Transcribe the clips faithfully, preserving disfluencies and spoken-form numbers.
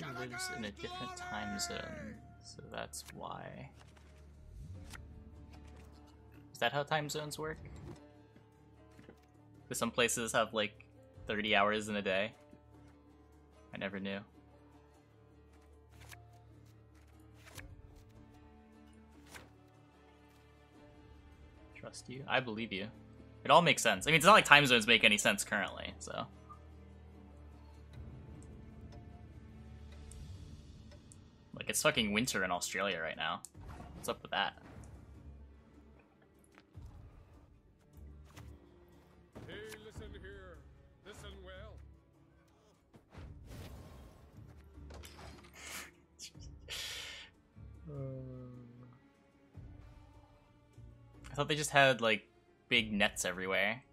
lives in a different time zone, so that's why. Is that how time zones work? Do some places have like thirty hours in a day? I never knew. Trust you? I believe you. It all makes sense. I mean, it's not like time zones make any sense currently, so. Like, it's fucking winter in Australia right now. What's up with that? Hey, listen here. Listen well. I thought they just had, like, big nets everywhere.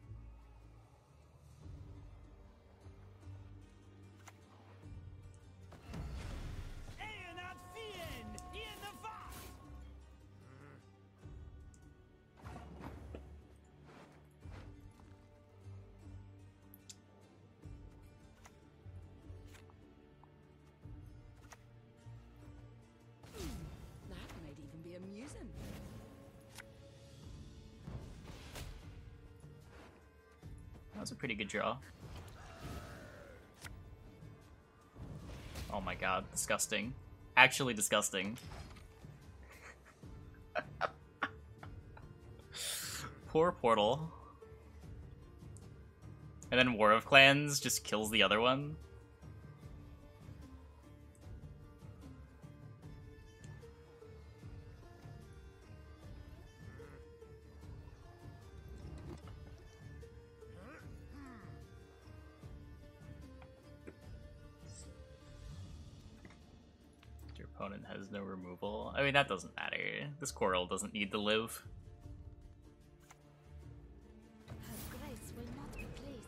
That was a pretty good draw. Oh my god, disgusting. Actually disgusting. Poor Portal. And then War of Clans just kills the other one. Opponent has no removal. I mean, that doesn't matter. This Coral doesn't need to live. Her grace will not be pleased.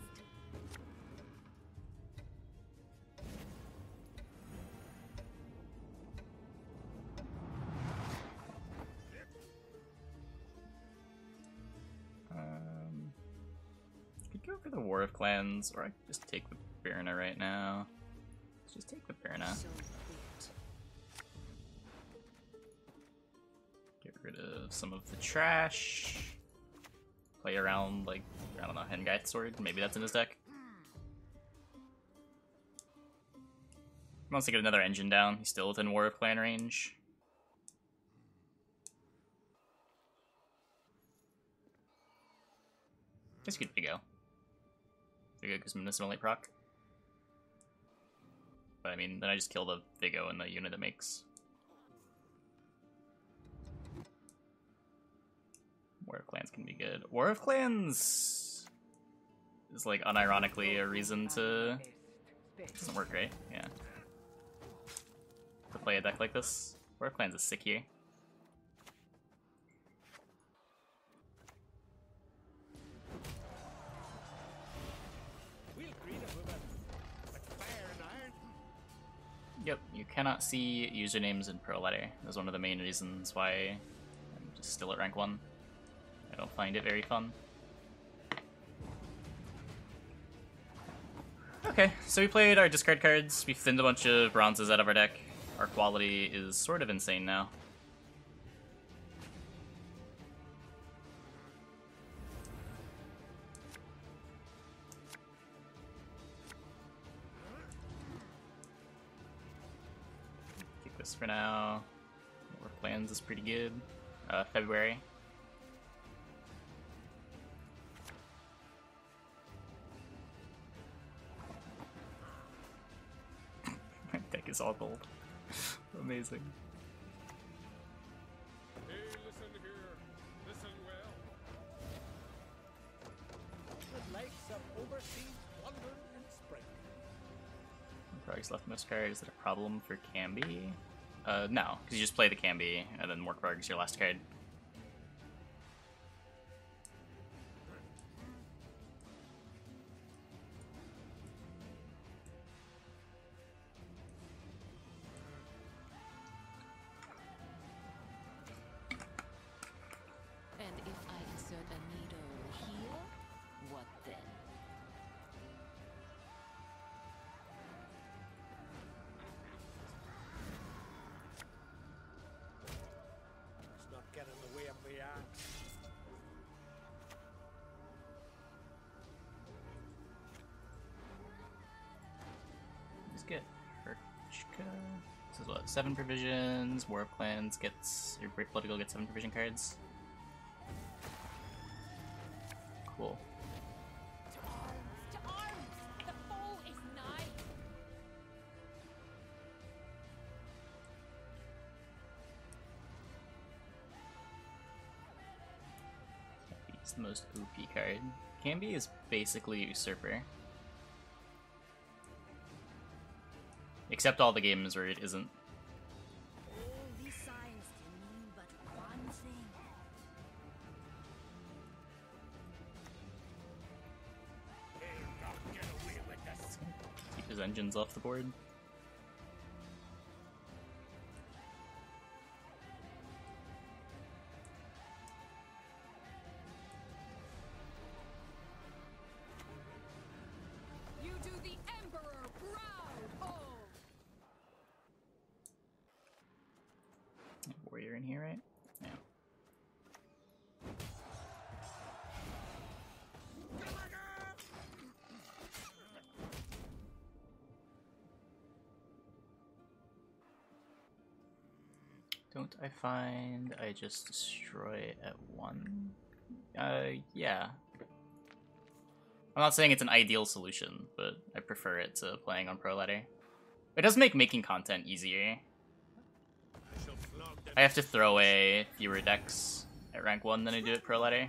Um, could go for the War of Clans, or I could just take the Birna right now. Let's just take the Birna. So Get rid of some of the trash. Play around, like, I don't know, An Craite Sword. Maybe that's in his deck. He wants to get another engine down. He's still within War of Clan range. Guess good Vigo. Vigo gives him Medicinal Light proc. But I mean, then I just kill the Vigo and the unit it makes. War of Clans can be good. War of Clans is like unironically a reason to... It doesn't work great, yeah. To play a deck like this. War of Clans is sick here. Yep, you cannot see usernames in Pro Letter. That's one of the main reasons why I'm just still at rank one. I don't find it very fun. Okay, so we played our discard cards, we thinned a bunch of bronzes out of our deck. Our quality is sort of insane now. Keep this for now. War Plans is pretty good. Uh, February. Deck is all gold. Amazing. Hey, listen here. Listen well. With lakes of overseas wonder and spring. Probably left most cards. Is that a problem for Kambi? Uh, no, because you just play the Kambi, and then Morkvarg is your last card. and if I insert a needle here, what then? Okay. This is what, seven provisions. War of Clans gets your Great Political gets seven provision cards. Cool. To arms! To arms! The foe is nigh! He's the most O P card. Kambi is basically Usurper. Except all the games where it isn't. All these signs can mean but one thing. Keep his engines off the board. You do the Emperor proud! Oh! Warrior in here, right? Yeah. Don't I find I just destroy at one? Uh, yeah. I'm not saying it's an ideal solution, but I prefer it to playing on Pro Ladder. It does make making content easier. I have to throw away fewer decks at rank one than I do at Pro Ladder.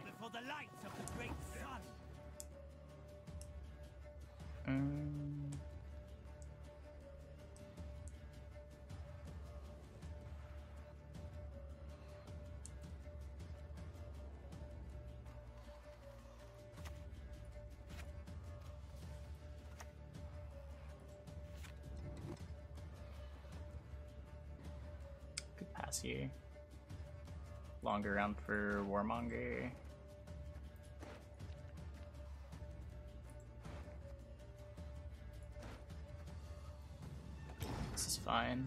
Um, Good pass here. Longer round for Warmonger. This is fine.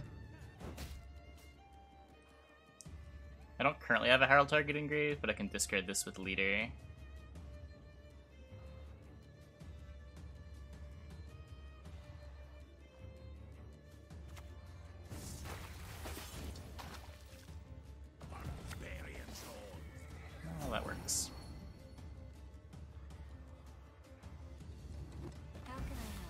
I don't currently have a Herald target engraved, but I can discard this with Leader. Oh, that works. How can I help?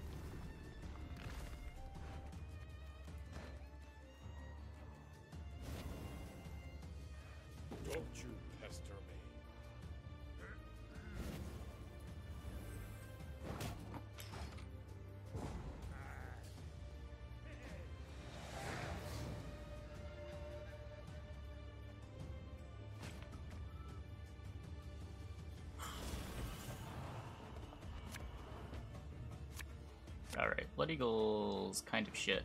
Don't you pester me. Alright, Blood Eagle's kind of shit.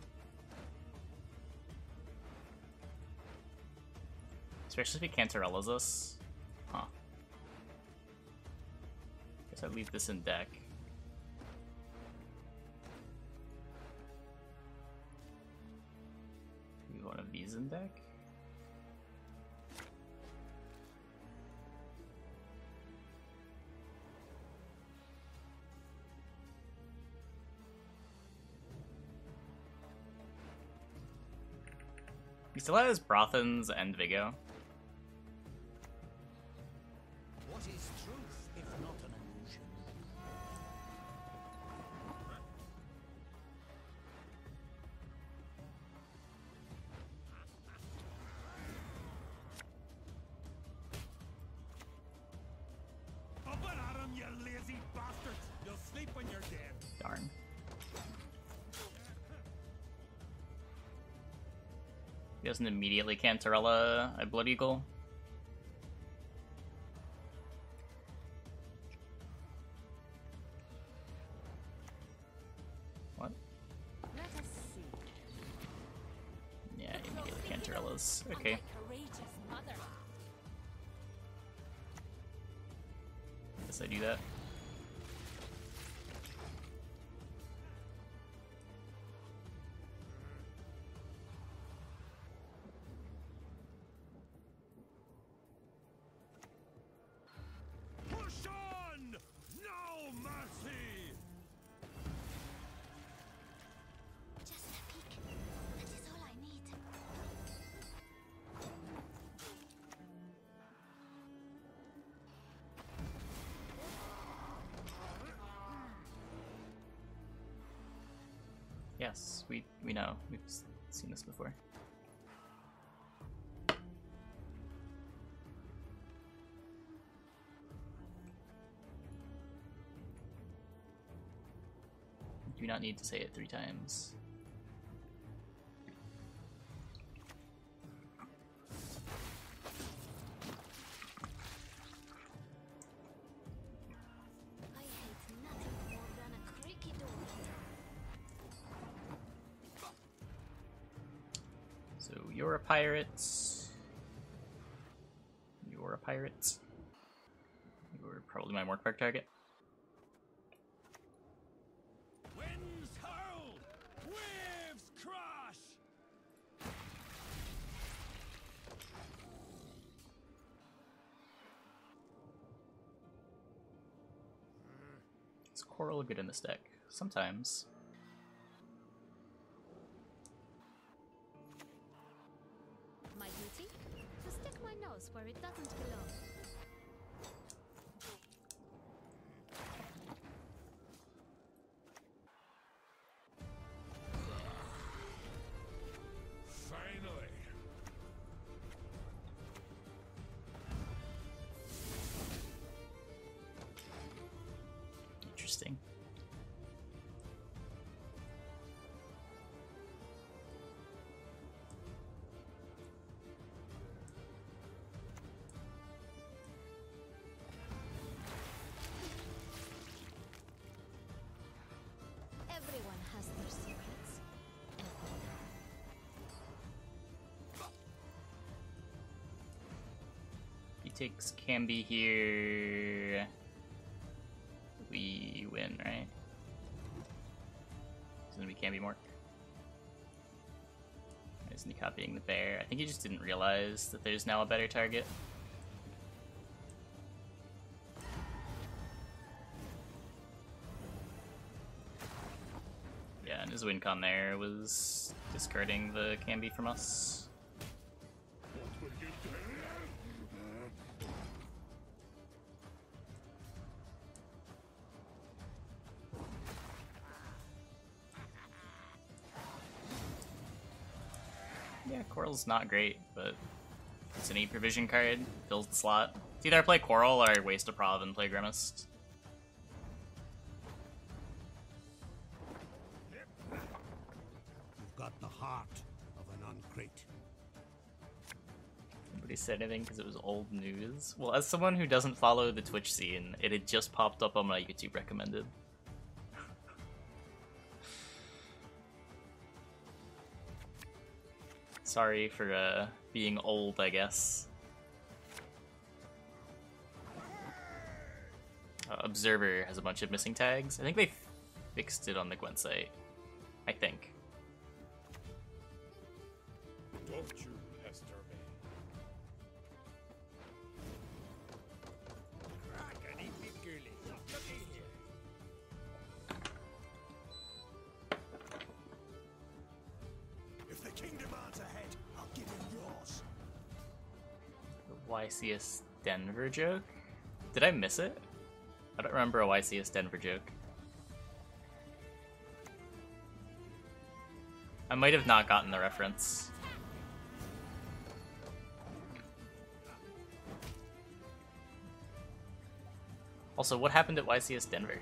Especially if he Cantarella's us. Huh. Guess I leave this in deck. Leave one of these in deck? He still has Brothans and Vigo. What is truth if not an illusion? Up and at him, you lazy bastards! You'll sleep when you're dead. Darn. He doesn't immediately Cantarella a Blood Eagle. What? Let us see. Yeah, immediately Cantarellas. Okay. Courageous mother. Guess I do that. Push on! No mercy! Just a Yes, we we know. We've seen this before. You do not need to say it three times. I hate nothing more than a creaky door. So you're a pirate. You're a pirate. You're probably my Morkpark target. Winds howl, waves crash. Is Coral good in this deck? Sometimes. My duty? To stick my nose where it doesn't belong. Finally. Interesting. Everyone has their secrets. He takes Kambi here. We win, right? It's gonna be Kambi Mork. Isn't he copying the bear? I think he just didn't realize that there's now a better target. Yeah, and his win con there was discarding the Kambi from us. Yeah, Coral's not great, but it's an eight provision card, fills the slot. It's either I play Coral or I waste a Prov and play Grimmist. You've got the heart of an An Craite. Nobody said anything because it was old news. Well, as someone who doesn't follow the Twitch scene, it had just popped up on my YouTube recommended. Sorry for uh, being old, I guess. Uh, Observer has a bunch of missing tags. I think they fixed it on the Gwent site. I think. Don't you pester me. Crackety pickerly. Looky here. If the king demands a head, I'll give him yours. The Y C S Denver joke? Did I miss it? I don't remember a Y C S Denver joke. I might have not gotten the reference. Also, what happened at Y C S Denver?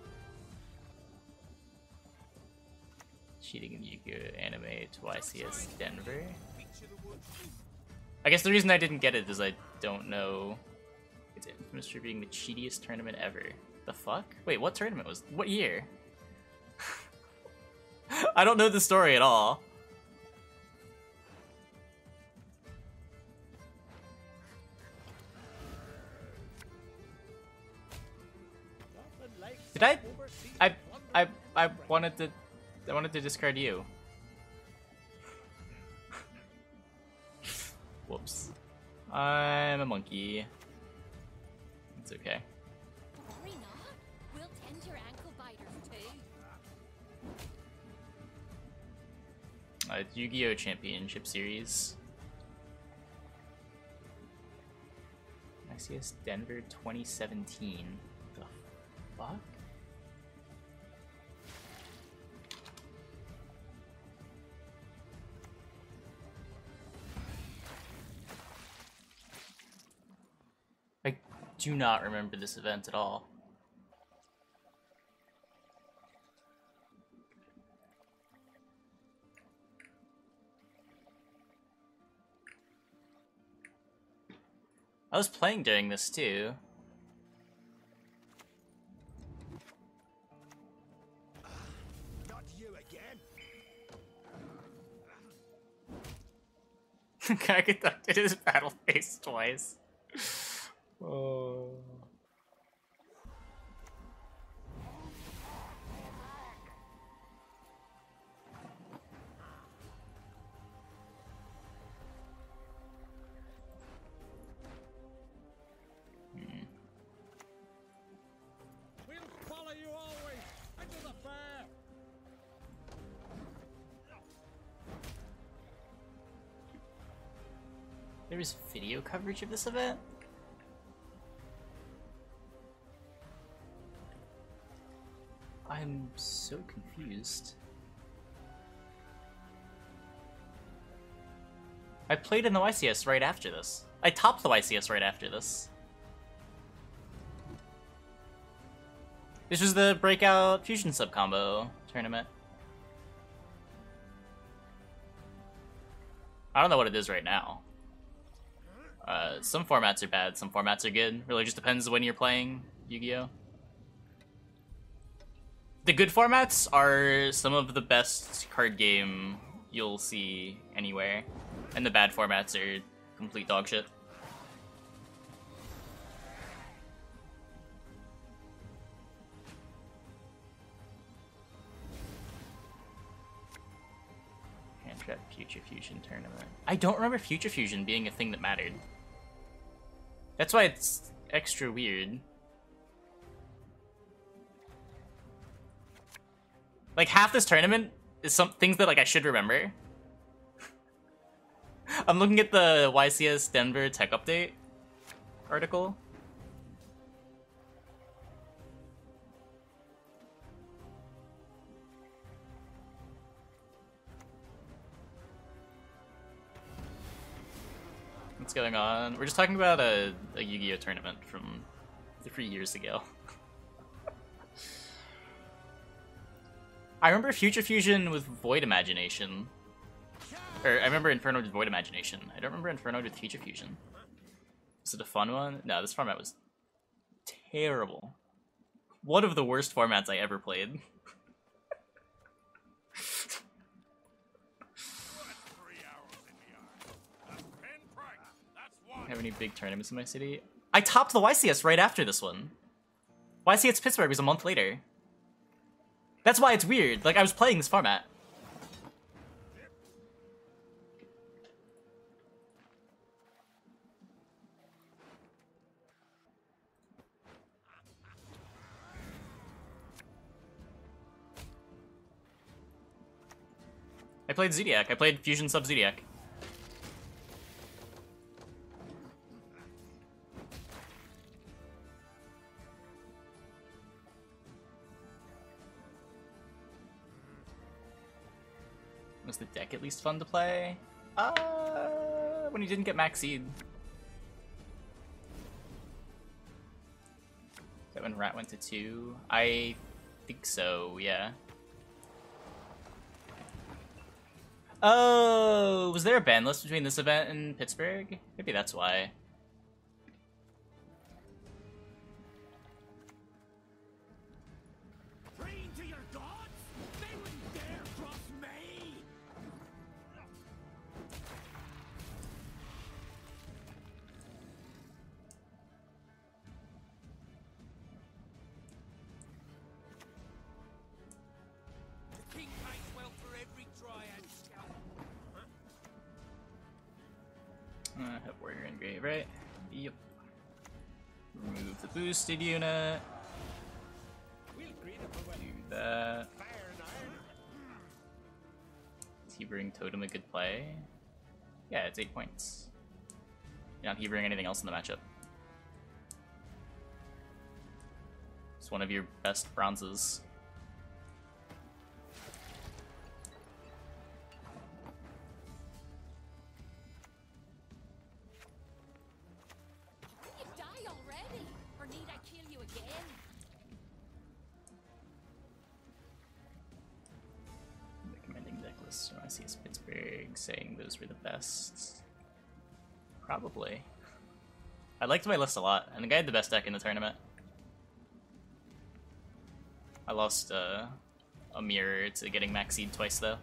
Cheating in Yu-Gi-Oh! Anime to Y C S Denver? I guess the reason I didn't get it is I don't know. It's infamous for being the cheatiest tournament ever. The fuck? Wait, what tournament was? What year? I don't know the story at all. Did I? I I I wanted to. I wanted to discard you. Whoops. I'm a monkey. It's okay. Worry not. We'll tend your ankle biters too. Uh, Yu-Gi-Oh! Championship Series. I C S Denver twenty seventeen. The fuck? do not remember this event at all. I was playing during this too. Not you again. Guy conducted his battle phase twice. Oh. We'll follow you always into the fair. There was video coverage of this event? I'm so confused. I played in the Y C S right after this. I topped the Y C S right after this. This was the Breakout Fusion Sub Combo tournament. I don't know what it is right now. Uh, some formats are bad, some formats are good. Really just depends when you're playing Yu-Gi-Oh! The good formats are some of the best card game you'll see anywhere, and the bad formats are complete dog shit. Hand Trap Future Fusion Tournament. I don't remember Future Fusion being a thing that mattered. That's why it's extra weird. Like, half this tournament is some things that, like, I should remember. I'm looking at the Y C S Denver Tech Update article. What's going on? We're just talking about a, a Yu-Gi-Oh! Tournament from three years ago. I remember Future Fusion with Void Imagination. Or, I remember Inferno with Void Imagination. I don't remember Inferno with Future Fusion. Was it a fun one? No, this format was terrible. One of the worst formats I ever played. Have any big tournaments in my city? I topped the Y C S right after this one. Y C S Pittsburgh was a month later. That's why it's weird. Like, I was playing this format. I played Zodiac. I played Fusion Sub Zodiac. Was the deck at least fun to play? Uh, when you didn't get Max Seed. Is that when Rat went to two? I think so, yeah. Oh, was there a ban list between this event and Pittsburgh? Maybe that's why. Praying to your gods? They wouldn't dare cross me! The king pays well for every triad scout. Uh, have Warrior Engrave, right? Yep. Remove the boosted unit. We'll greet him for what Do that. fire and iron. Is Hebring Totem a good play? Yeah, it's eight points. You're not Hebring anything else in the matchup. It's one of your best bronzes. You die already. again. Recommending deck lists. So I see is Pittsburgh saying those were the best. Probably. I liked my list a lot. I think I had the best deck in the tournament. I lost uh, a mirror to getting maxied twice though.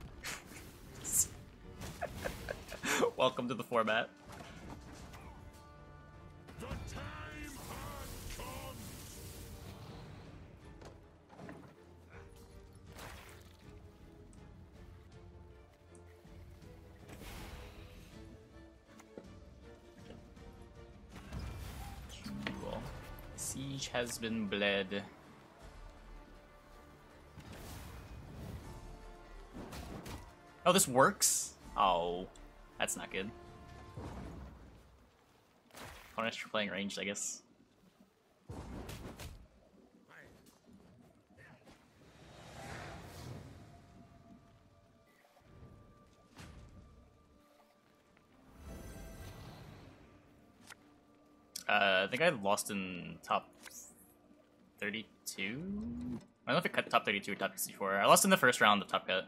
Welcome to the format. The time has come. Cool. Siege has been bled. Oh, this works? Oh, that's not good. Punished for playing ranged, I guess. Uh, I think I lost in top thirty-two? I don't know if it cut top thirty-two or top sixty-four. I lost in the first round of top cut.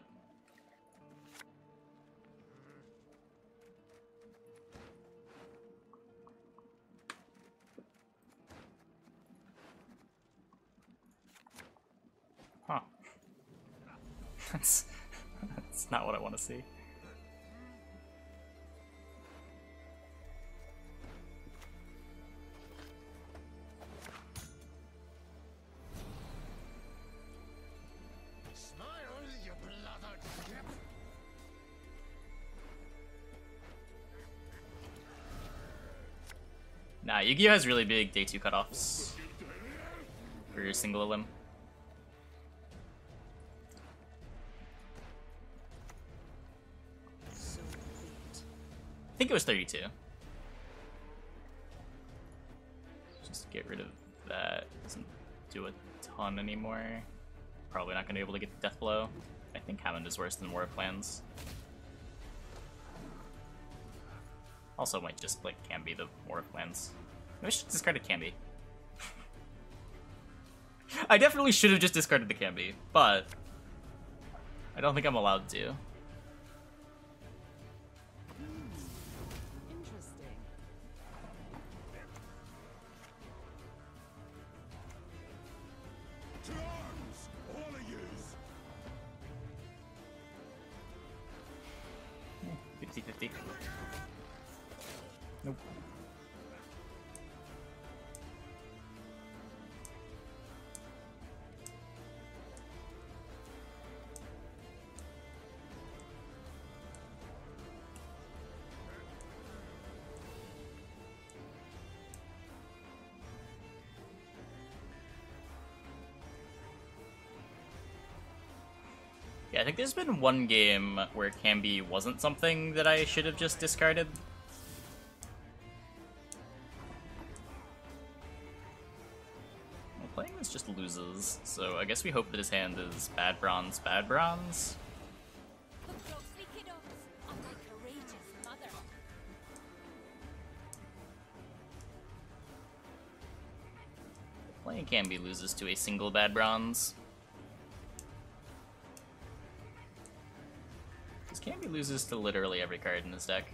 Huh. That's, that's not what I want to see. Smile, you blooded skip. Nah, Yu-Gi-Oh has really big day two cutoffs for your single limb. So be it. I think it was thirty-two. Just get rid of that. Doesn't do a ton anymore. Probably not going to be able to get the death blow. I think Hammond is worse than War of Plans. Also might just like Kambi the War of Plans. Maybe I should discard Kambi. I definitely should have just discarded the Kambi, but I don't think I'm allowed to. Interesting. To arms, all of yous. fifty fifty. Nope. Yeah, I think there's been one game where Kambi wasn't something that I should have just discarded. Well, playing this just loses, so I guess we hope that his hand is bad bronze, bad bronze. Look, closely, kiddos, on my courageous mother. Playing Kambi loses to a single bad bronze. Because Kambi loses to literally every card in this deck.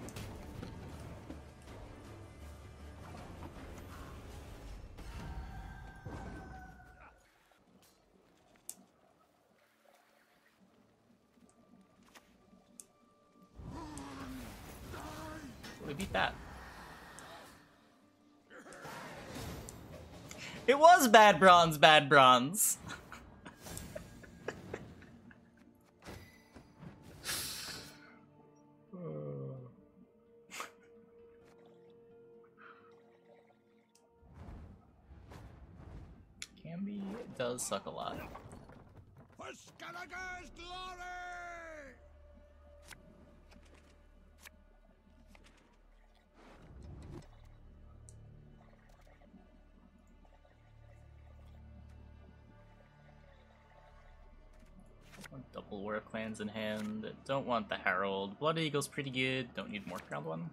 We beat that. It was bad bronze, bad bronze. Kambi does suck a lot. For Skellige's glory! Want double War of Clans in hand. Don't want the Herald. Blood Eagle's pretty good. Don't need more round one.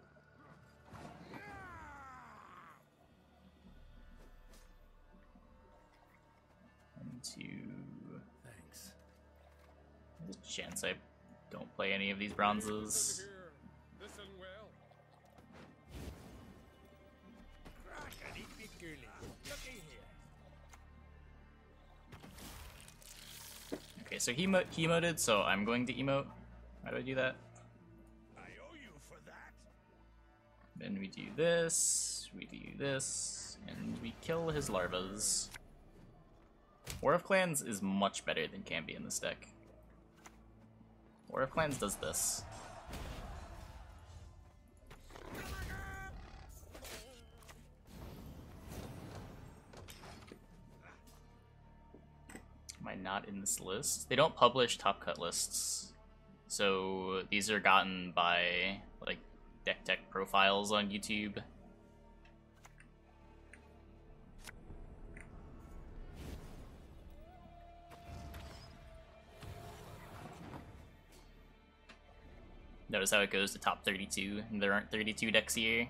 to... Thanks. There's a chance I don't play any of these bronzes. Listen well. Okay, so he, mo he emoted, so I'm going to emote. How do I do that? I owe you for that. Then we do this, we do this, and we kill his larvas. War of Clans is much better than Kambi in this deck. War of Clans does this. Am I not in this list? They don't publish top cut lists. So these are gotten by like deck tech profiles on YouTube. Notice how it goes to top thirty-two, and there aren't thirty-two decks here.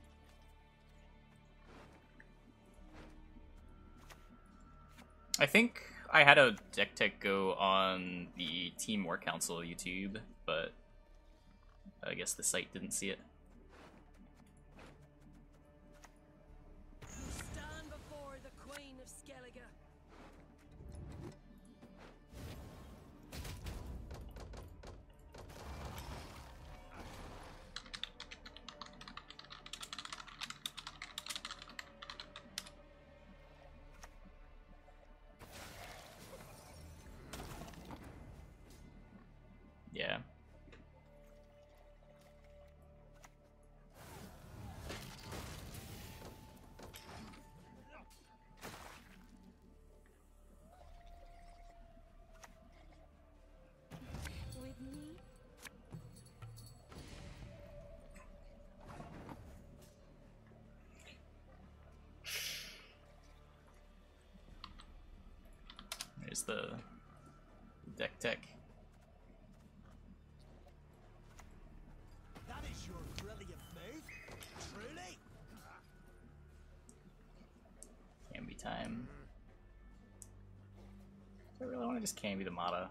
I think I had a deck tech go on the Team War Council YouTube, but I guess the site didn't see it. Stand before the Queen of Skellige. Yeah. With me? There's the deck tech. That is your brilliant move, truly. Kambi time. I really want to just Kambi the Mata.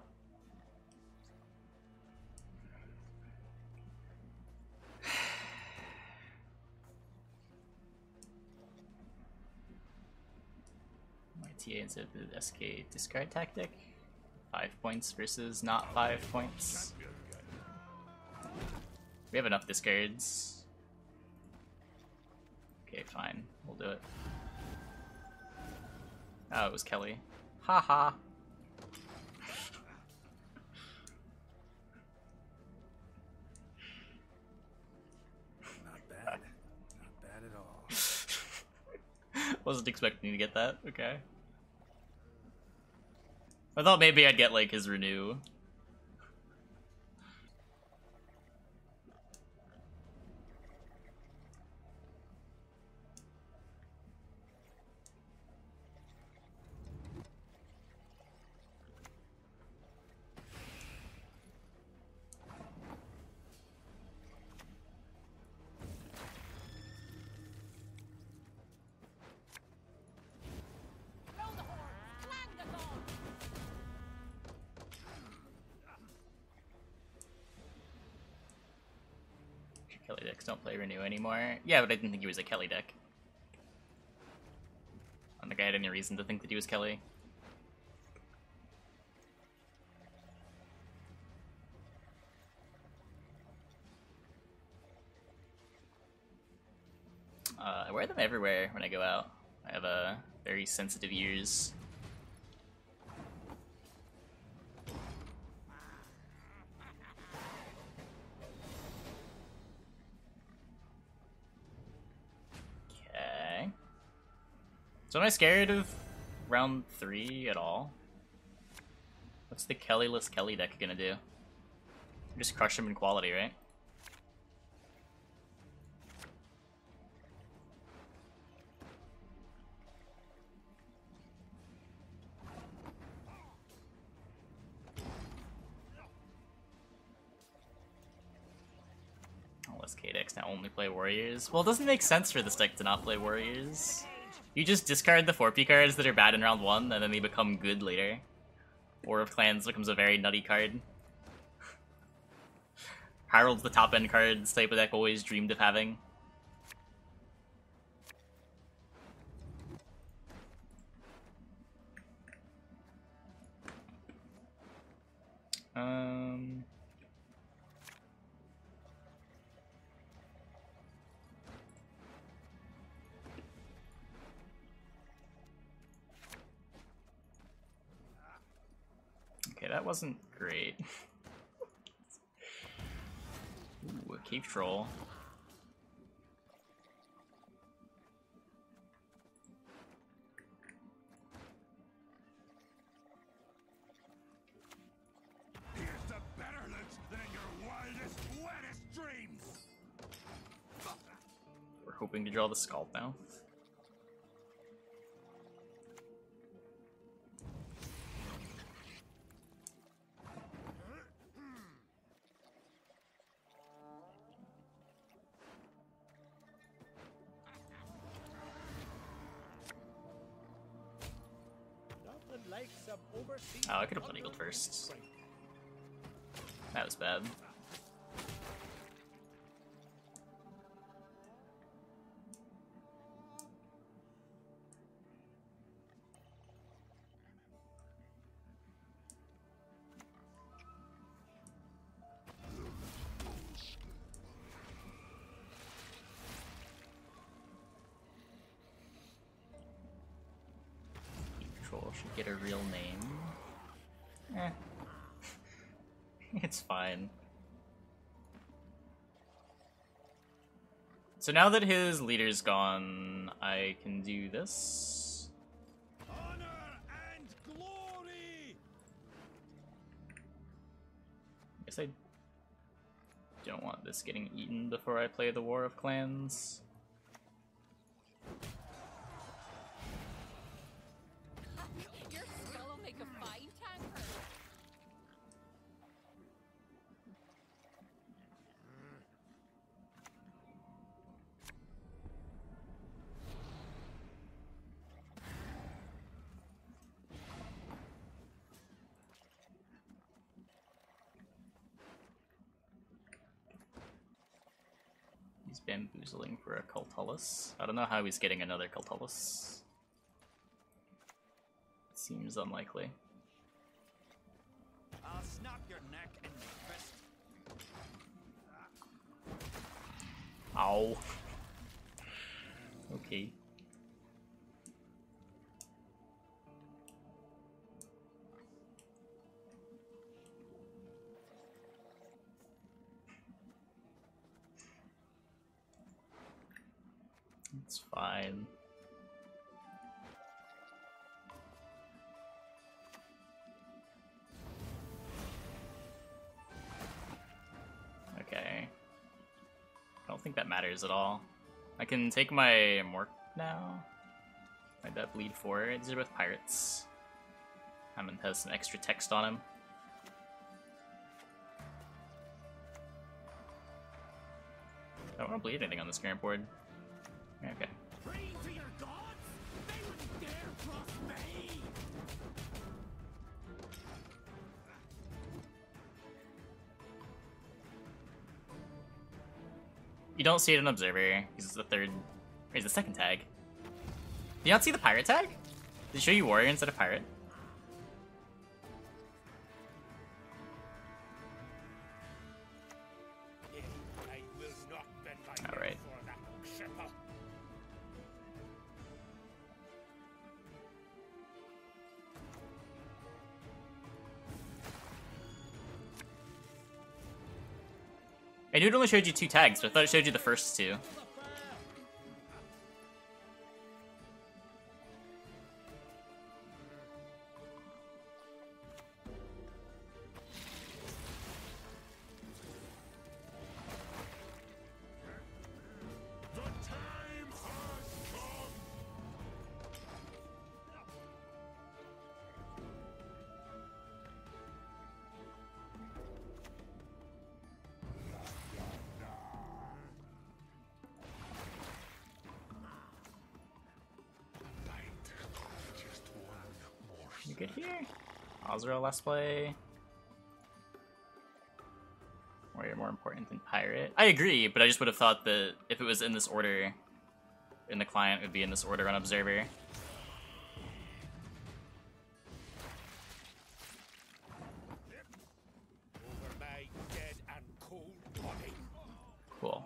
My T A instead of the S K discard tactic. Five points versus not five points. We have enough discards. Okay, fine. We'll do it. Oh, it was Kelly. Haha. -ha. Not bad. Not bad at all. Wasn't expecting to get that. Okay. I thought maybe I'd get like his renew. Kelly decks don't play renew anymore. Yeah, but I didn't think he was a Kelly deck. I don't think I had any reason to think that he was Kelly. Uh, I wear them everywhere when I go out. I have uh, very sensitive ears. So am I scared of round three at all? What's the Kelly-less Kelly deck gonna do? Just crush him in quality, right? Unless K decks now only play warriors. Well, it doesn't make sense for this deck to not play warriors. You just discard the four P cards that are bad in round one, and then they become good later. War of Clans becomes a very nutty card. Harold's the top end cards type of deck always dreamed of having. Um... Okay, that wasn't great. Ooh, a cave troll. Here's the better loot than in your wildest, wettest dreams. We're hoping to draw the Scald now. Nothing like some overseas Oh, I could have played plunder Eagle first. and That was bad. Control should get a real name. Eh. It's fine. So now that his leader's gone, I can do this. Honor and glory. Guess I don't want this getting eaten before I play the War of Clans. Your skull will make a fine tanker. He's bamboozling for a Cultulus. I don't know how he's getting another Cultulus. Seems unlikely. I'll snap your neck in my fist. Ow. Okay. It's fine. Okay. I don't think that matters at all. I can take my Mork now. Like that bleed four. These are both pirates. Hammond has some extra text on him. I don't want to bleed anything on this current board. Okay. Pray to your gods? They wouldn't dare cross me! You don't see it in Observer, because it's the third, or it's the second tag. Do you not see the pirate tag? Did it show you warrior instead of pirate? I will not bend my All right. for that shipper. I knew it only showed you two tags, but I thought it showed you the first two. The time has come. You good here? Ozra last play. Warrior more important than Pirate. I agree, but I just would have thought that if it was in this order, in the client, it would be in this order on Observer. Over my dead and cold body. Cool.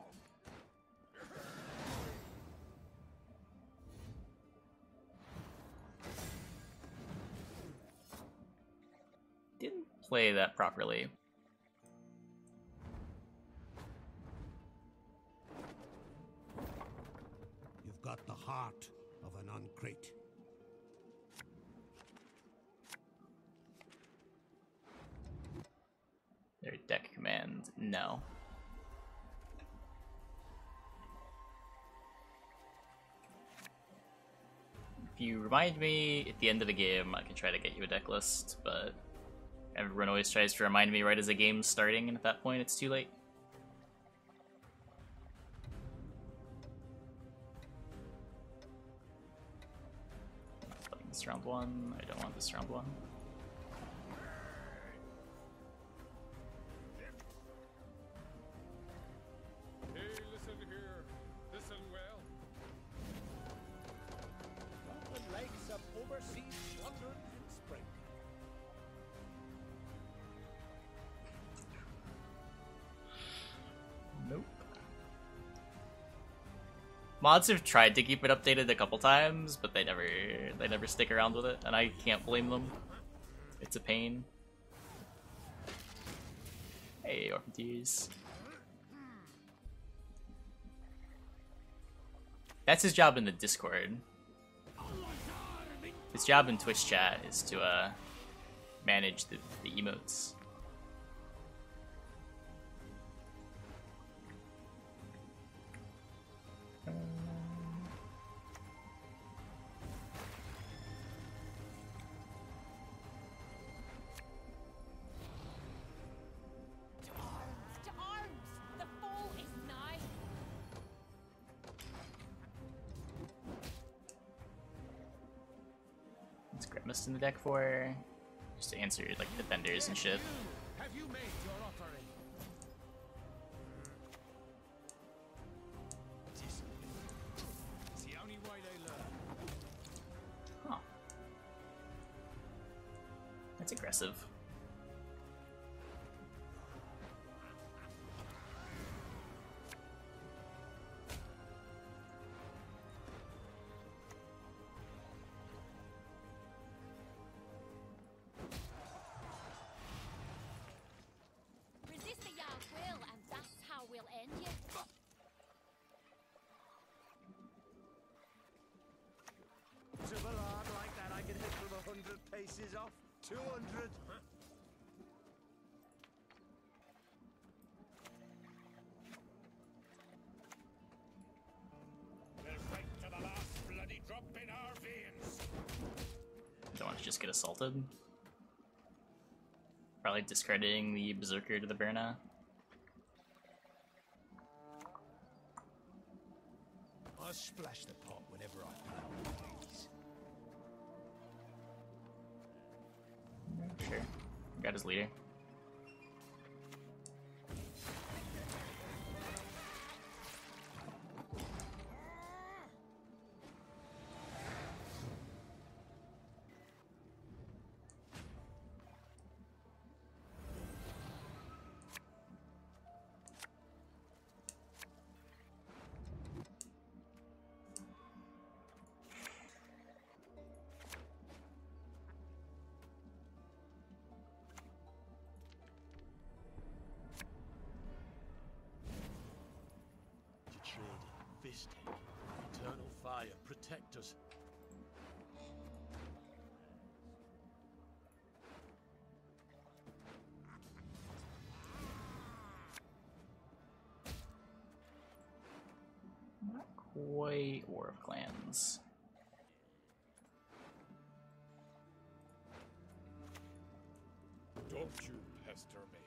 Didn't play that properly. You've got the heart of an An Craite. Their deck command, no. If you remind me at the end of the game, I can try to get you a deck list, but everyone always tries to remind me right as the game's starting, and at that point it's too late. This round one, I don't want this round one. Hey, listen here. Listen well. Nothing like some overseas wandering in spring. Nope. Mods have tried to keep it updated a couple times, but they never they never stick around with it, and I can't blame them. It's a pain. Hey, Orphan Tears. That's his job in the Discord. His job in Twitch chat is to uh manage the, the emotes. To arms! To arms! The foe is nigh! What's Grimace in the deck for? Just to answer like defenders and shit. Have you made your offering? It's the only way they learn. Huh. That's aggressive. Resist the Yard will, and that's how we'll end you. To a lad like that, I can hit from a hundred paces off. Two hundred. We'll fight to the last bloody drop in our veins. Don't want to just get assaulted. Probably discrediting the Berserker to the Berna. I'll splash the pot whenever I feel please. Sure. Got his leader. Fist head. Eternal fire, protect us. Not quite War of Clans. Don't you pester me.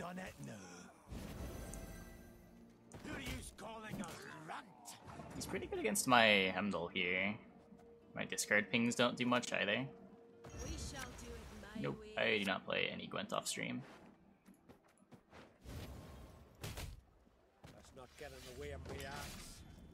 on it now. Who are you calling a runt? He's pretty good against my Hemdall here. My discard pings don't do much either. We shall do it my Nope, way. I do not play any Gwent off stream. Let's not get in the way of my axe.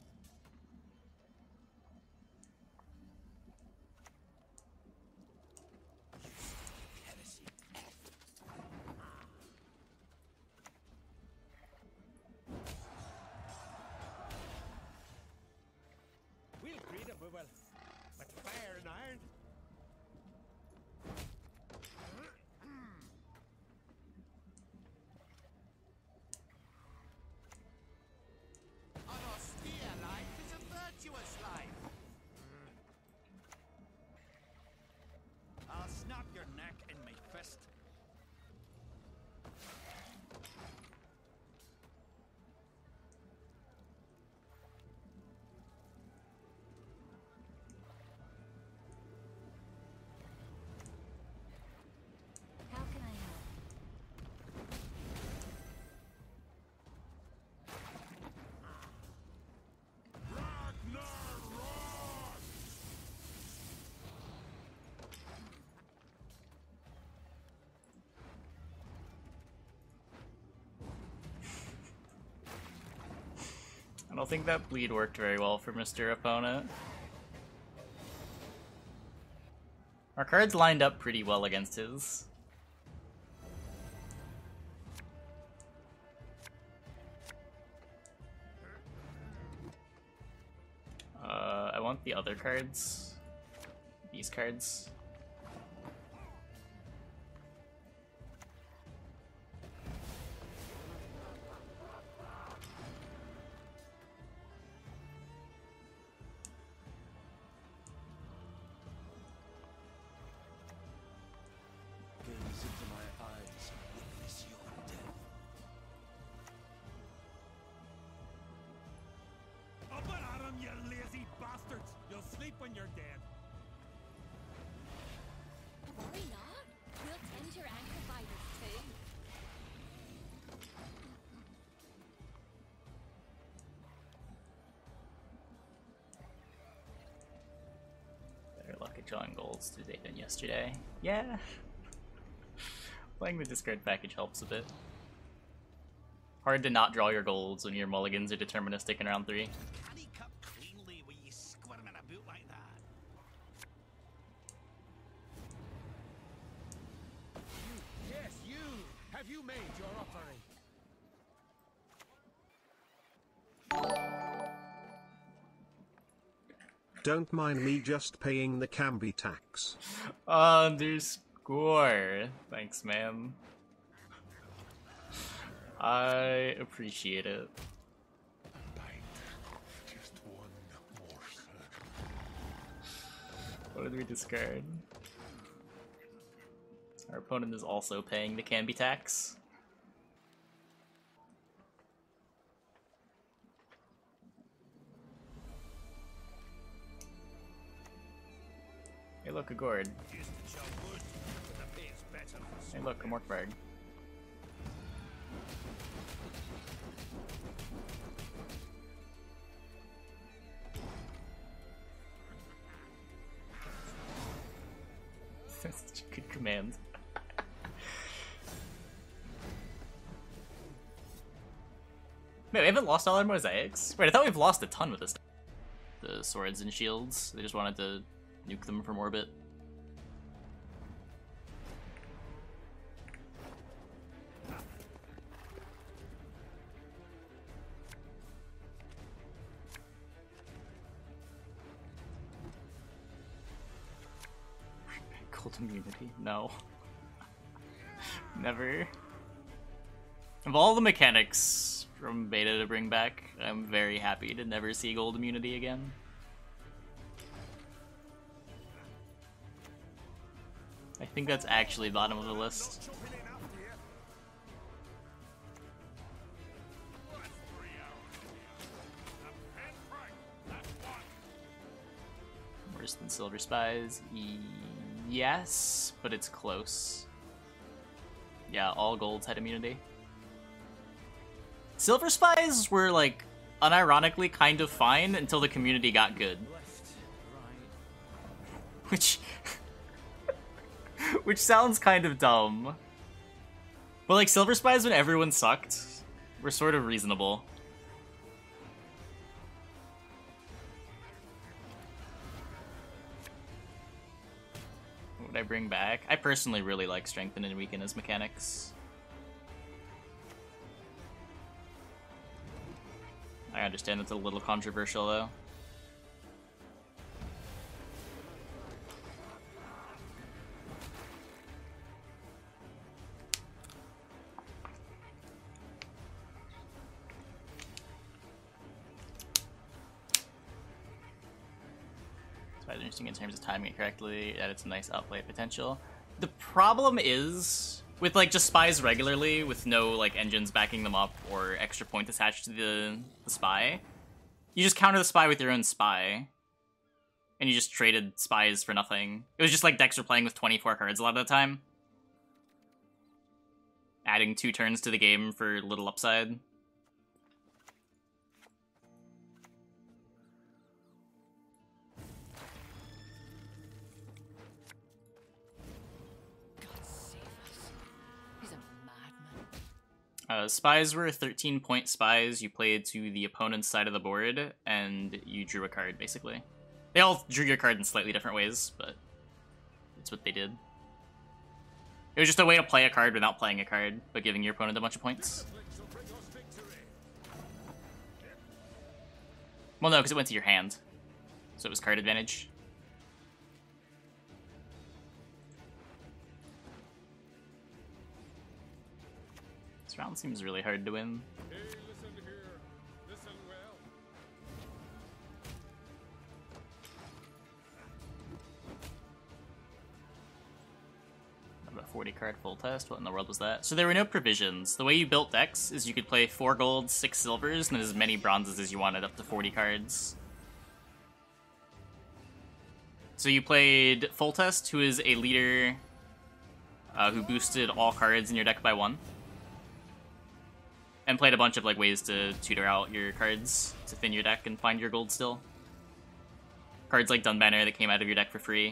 We'll greet him, we will. With fire and iron. An austere life is a virtuous life. I'll snap your neck in my fist. How can I help? I don't think that bleed worked very well for Mister Opponent. Our cards lined up pretty well against his. Uh, I want the other cards. These cards. Gaze into my eyes, witness your death. Up and at 'em, you lazy bastards! You'll sleep when you're dead. Worry not. We'll tend your anchor fighters too. Better luck at drawing golds today than yesterday. Yeah. Playing the discard package helps a bit. Hard to not draw your golds when your mulligans are deterministic in round three. Can he cut cleanly when you squirming about like that? You, yes, you! Have you made your offering? Don't mind me just paying the Kambi tax. Underscore. Thanks, man. I appreciate it. Just one morsel. What did we discard? Our opponent is also paying the Kambi tax. Hey look, a gourd. Just chop wood. The pay's better for Hey look, a Morkberg. That's such a good command. Wait, we haven't lost all our mosaics? Wait, I thought we've lost a ton with this. The swords and shields. They just wanted to nuke them from orbit. Gold immunity? No. Never. Of all the mechanics from beta to bring back, I'm very happy to never see gold immunity again. I think that's actually bottom of the list. Worse than Silver Spies? E yes, but it's close. Yeah, all golds had immunity. Silver Spies were, like, unironically kind of fine until the community got good. Which... which sounds kind of dumb. But, like, Silver Spies when everyone sucked were sort of reasonable. What would I bring back? I personally really like Strengthen and Weaken as mechanics. I understand it's a little controversial, though. It's quite interesting in terms of timing it correctly, that it's a nice outplay potential. The problem is, with like just spies regularly, with no like engines backing them up or extra point attached to the, the spy, you just counter the spy with your own spy, and you just traded spies for nothing. It was just like decks were playing with twenty-four cards a lot of the time, adding two turns to the game for little upside. Uh, spies were thirteen point spies. You played to the opponent's side of the board, and you drew a card, basically. They all drew your card in slightly different ways, but that's what they did. It was just a way to play a card without playing a card, but giving your opponent a bunch of points. Well, no, because it went to your hand, so it was card advantage. This round seems really hard to win. Hey, listen here. Listen well. About forty card full test. What in the world was that? So there were no provisions. The way you built decks is you could play four gold, six silvers, and as many bronzes as you wanted, up to forty cards. So you played full test, who is a leader uh, who boosted all cards in your deck by one. And played a bunch of like ways to tutor out your cards to thin your deck and find your gold still. Cards like Dunbanner that came out of your deck for free.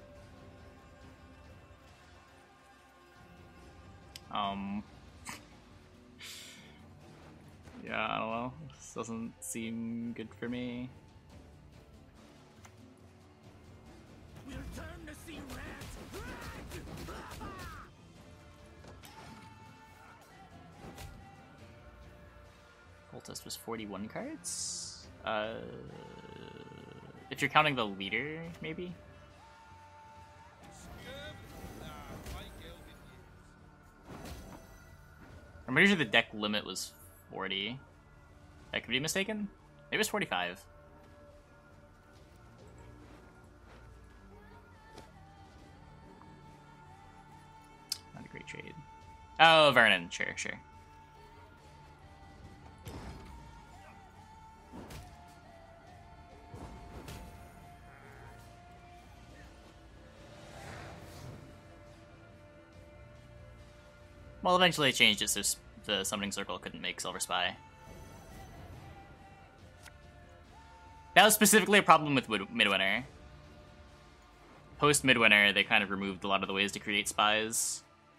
Um. Yeah, I don't know. This doesn't seem good for me. We'll turn to see rats. Full test was forty-one cards? Uh, if you're counting the leader, maybe? I'm pretty sure the deck limit was forty. I could be mistaken? Maybe it was forty-five. Not a great trade. Oh, Vernon, sure, sure. Well, eventually they changed it so the Summoning Circle couldn't make Silver Spy. That was specifically a problem with Midwinter. Post-Midwinter, they kind of removed a lot of the ways to create spies.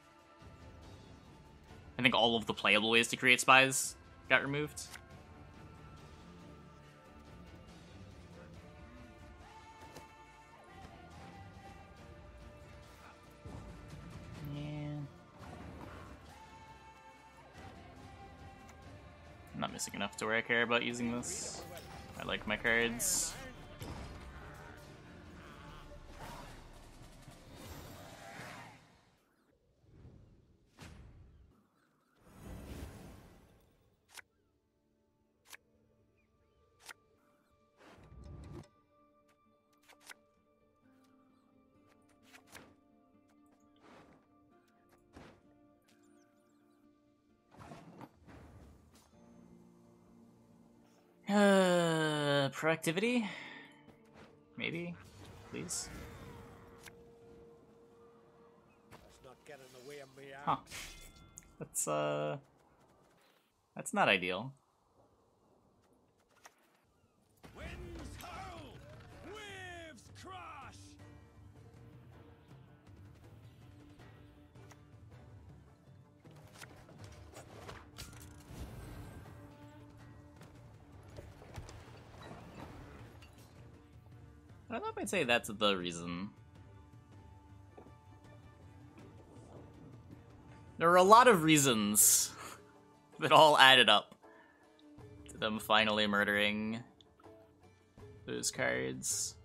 I think all of the playable ways to create spies got removed. I'm not missing enough to where I care about using this. I like my cards. Uh, proactivity? Maybe? Please? Let's not get in the way of me. Huh. Let's, uh... That's not ideal. Winds howl, waves crash. I don't know if I'd say that's the reason. There were a lot of reasons that all added up to them finally murdering those cards.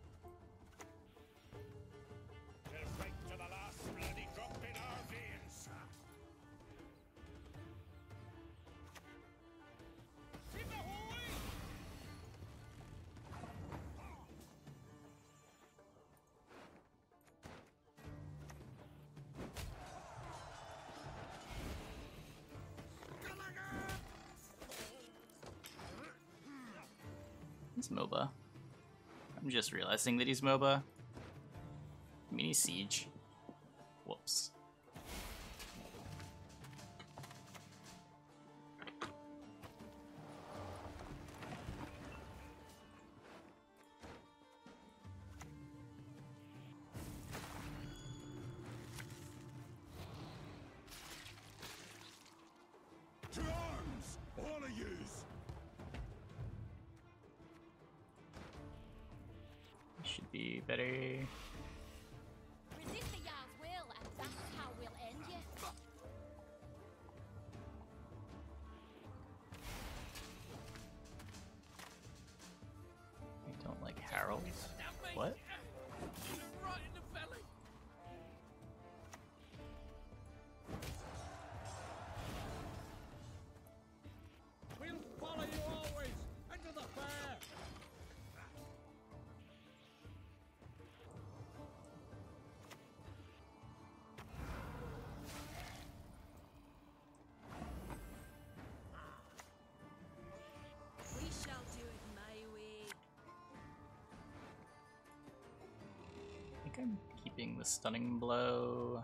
We'll fight to the last bloody drop in our veins. Ship ahoy! He's MOBA. I'm just realizing that he's MOBA. Mini Siege. Whoops. To arms, all of yous! Should be better. Resist the Jarl's will, and that's how we'll end you. I don't like Harold. What? Right in the belly. We'll follow you always into the fair. We shall do it my way. I think I'm keeping the stunning blow.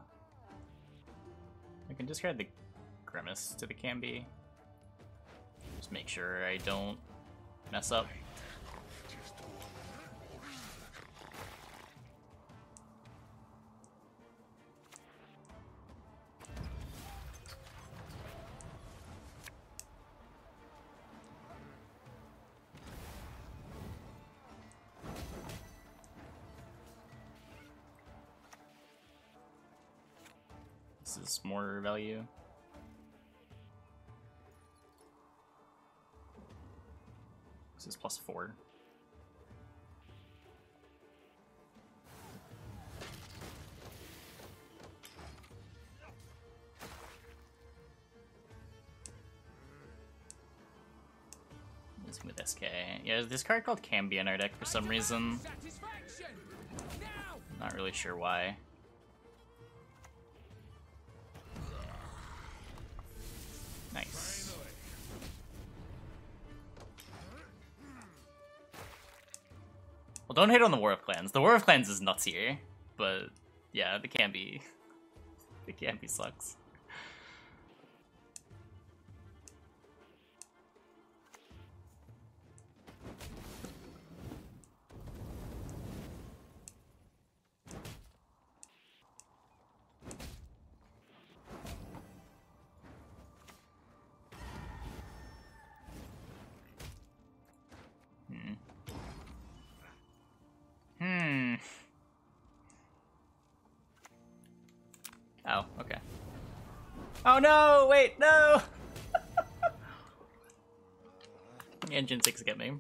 I can discard the grimace to the Kambi. Just make sure I don't mess up. This is more value. This is plus four. This with S K. Yeah, there's this card called Kambi in our deck for some reason. Satisfaction. Now. Not really sure why. Nice. Well, don't hate on the War of Clans. The War of Clans is nuts here, but yeah, the Kambi, the Kambi sucks. Hmm. Oh, okay. Oh no! Wait, no! Engine six get me.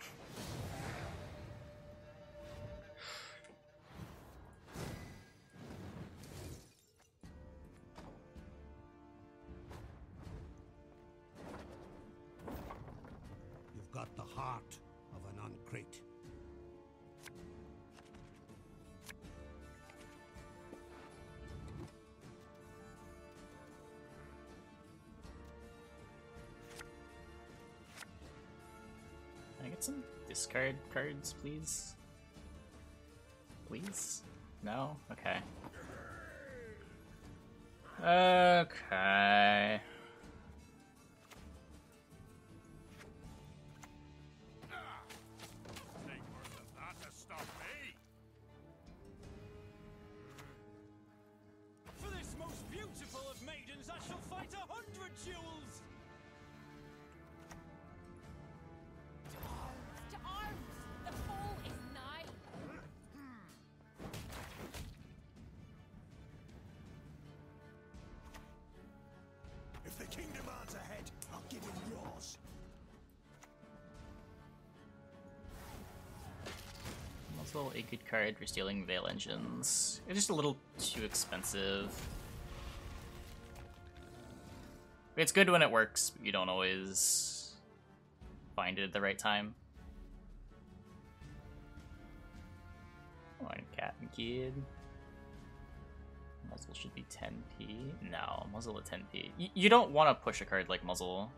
You've got the heart of an An Craite. Can I get some discard cards, please? Please? No? Okay. Okay. Muzzle, a good card for stealing Veil Engines. It's just a little too expensive. It's good when it works, but you don't always find it at the right time. One cat and kid. Muzzle should be ten p. No, muzzle at ten p. Y you don't want to push a card like muzzle.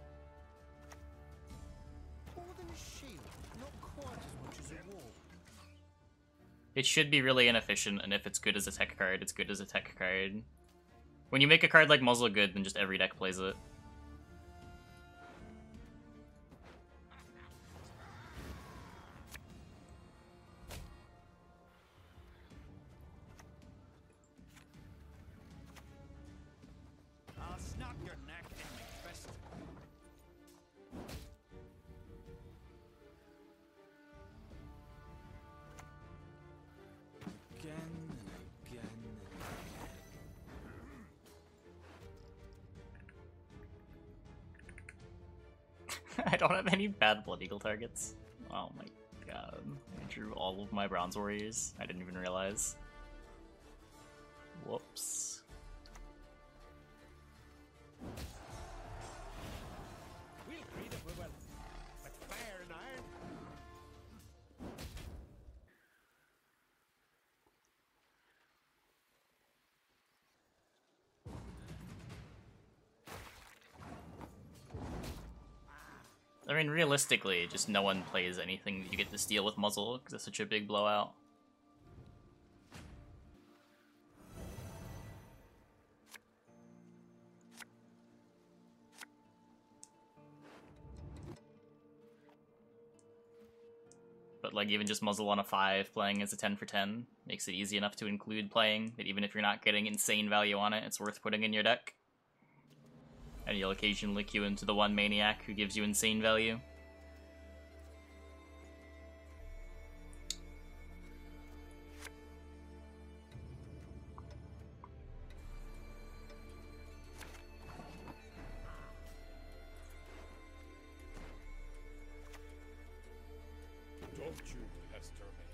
More than a shield, not quite as much as a wall. It should be really inefficient, and if it's good as a tech card, it's good as a tech card. When you make a card like muzzle good, then just every deck plays it. I'll snap your neck in my fist. Again and again and again. I don't have any bad Blood Eagle targets. Oh my god. I drew all of my Bronze Warriors. I didn't even realize. Whoops. We'll greet it, we will. With fire and iron. I mean, realistically, just no one plays anything that you get to steal with muzzle, because it's such a big blowout. But like even just muzzle on a five playing as a ten for ten makes it easy enough to include playing that even if you're not getting insane value on it, it's worth putting in your deck. And you'll occasionally queue into the one maniac who gives you insane value. Don't you pester me.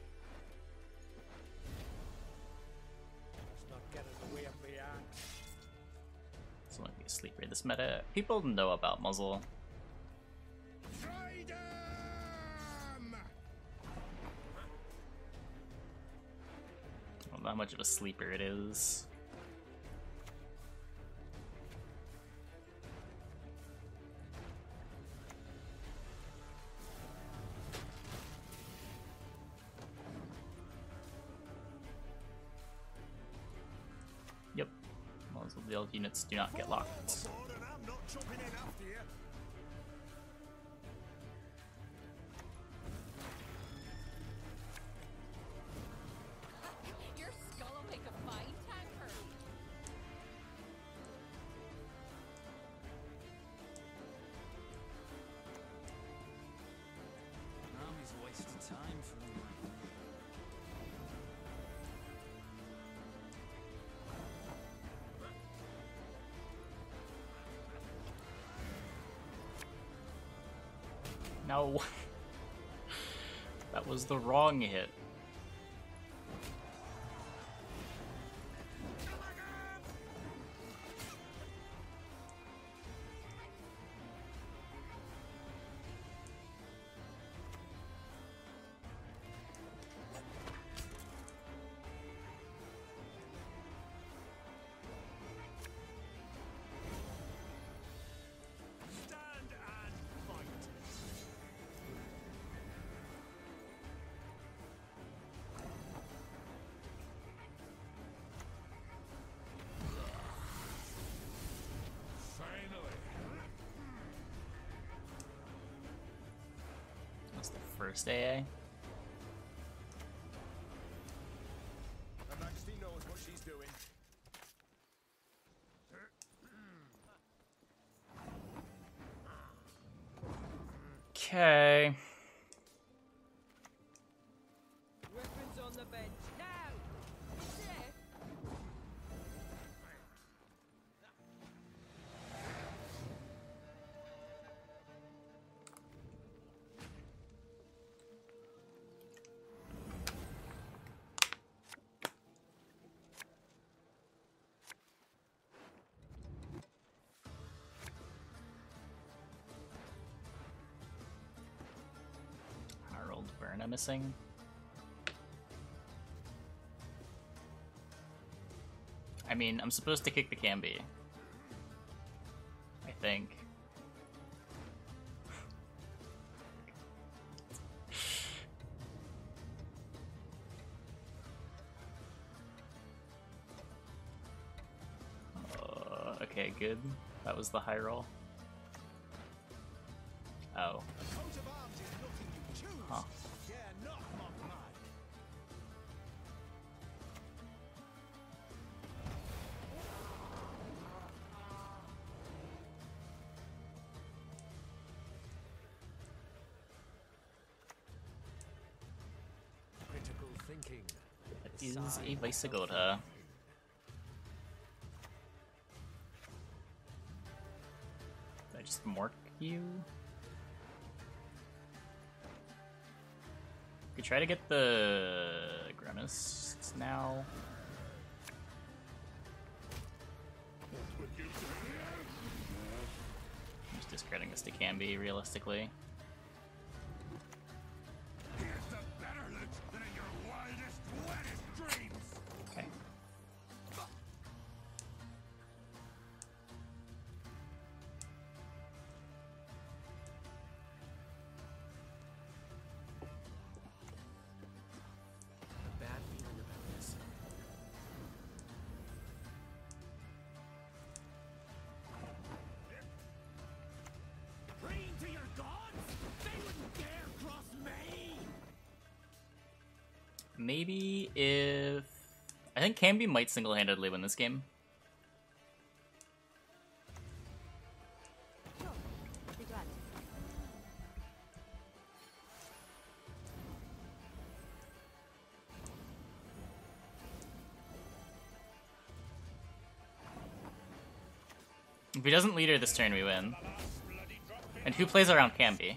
Let's not get in the way of the axe. This might be a sleeper this meta. People know about muzzle. Try them! I don't know how much of a sleeper it is. Yep. Muzzle build units do not get locked. And I'm not jumping in after you. Your skull will make a fine tanker. Army's a waste of time for me. No. That was the wrong hit. Stand and fight. Finally. That's the first A A. Her Majesty knows what she's doing. Okay. Weapons on the bench now. Yeah. mana missing. I mean, I'm supposed to kick the Kambi. I think. uh, okay, good. That was the high roll. Oh. Huh. Critical thinking. That is a Visigoda. Did I just mork you? Could try to get the Grimace now. I'm just discarding this to Kambi, realistically. Here's the better loot than in your wildest, wettest dreams. Okay. Bad feeling about this. Praying to your gods? They wouldn't dare cross me! Maybe if... I think Kambi might single-handedly win this game. Sure. Be glad to. If he doesn't lead her this turn, we win. And who plays around Kambi?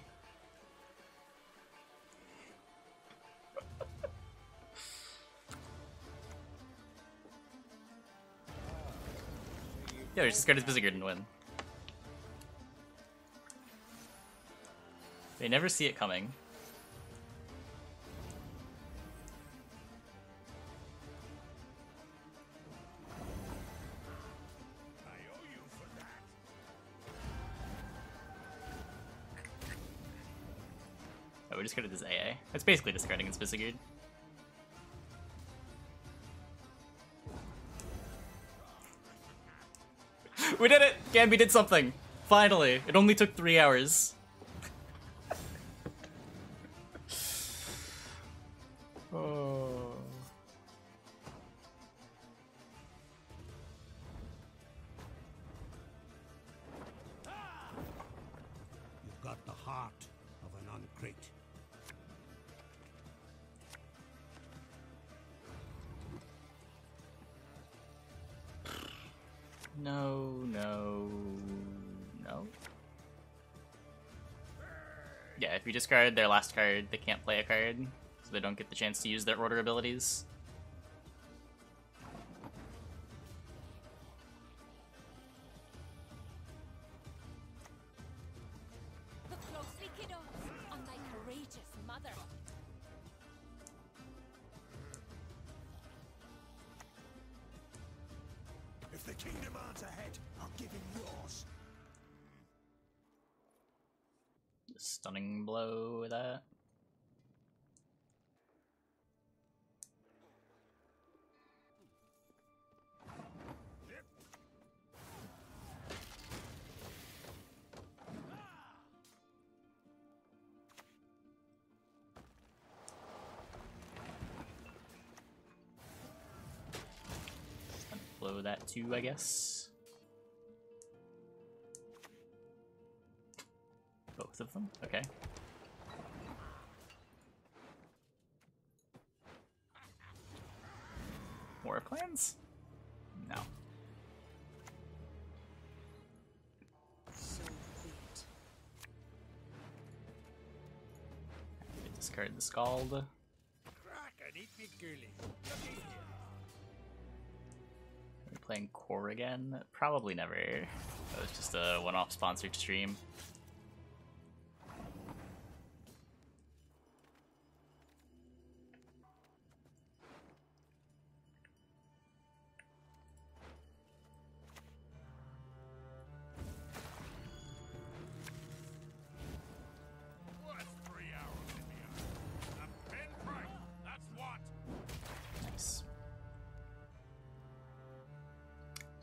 Yeah, just discard his Visigoda and win. They never see it coming. I owe you for that. Oh, we discarded his A A. That's basically discarding his Visigoda. We did it! Kambi did something! Finally! It only took three hours. Oh. You've got the heart of an An Craite. No, no, no. Yeah, if you discard their last card, they can't play a card, so they don't get the chance to use their order abilities. Look closely, kiddos, on thy courageous mother. If the king demands a head, I'll give him yours. Stunning blow with that. Blow that too, I guess. Both of them? Okay. War of Clans? No. So sweet. Discard the Scald. Crack and eat me girly. Are we playing Core again? Probably never. That was just a one-off sponsored stream.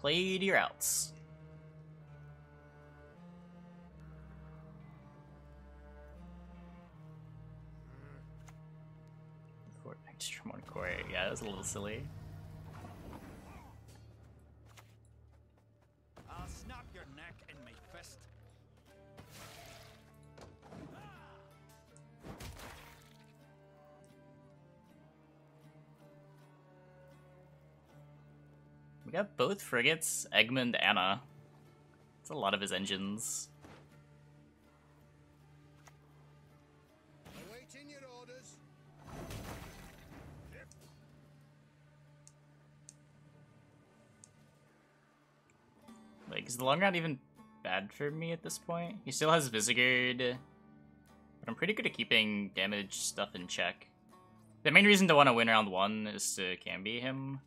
Play to your outs. For extra one core, yeah, that was a little silly. I'll snap your neck in my fist. We got both frigates, Egmont, Anna. That's a lot of his engines. Awaiting your orders. Like, is the long round even bad for me at this point? He still has Visigored, but I'm pretty good at keeping damage stuff in check. The main reason to want to win round one is to Kambi him.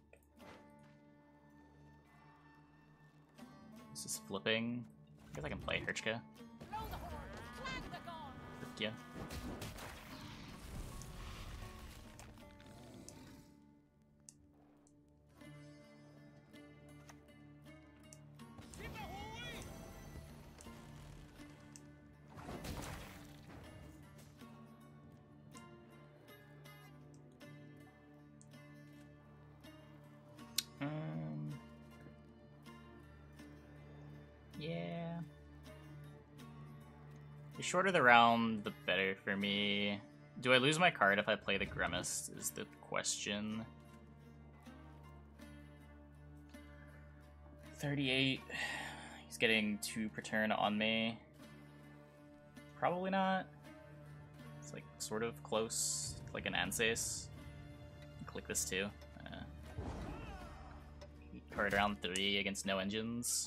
This is flipping. I guess I can play Herchka. Yeah. Um. Yeah. The shorter the round, the better for me. Do I lose my card if I play the Grimace, is the question. thirty-eight. He's getting two per turn on me. Probably not. It's like sort of close, like an Ansace. Click this too. Uh, card round three against no engines.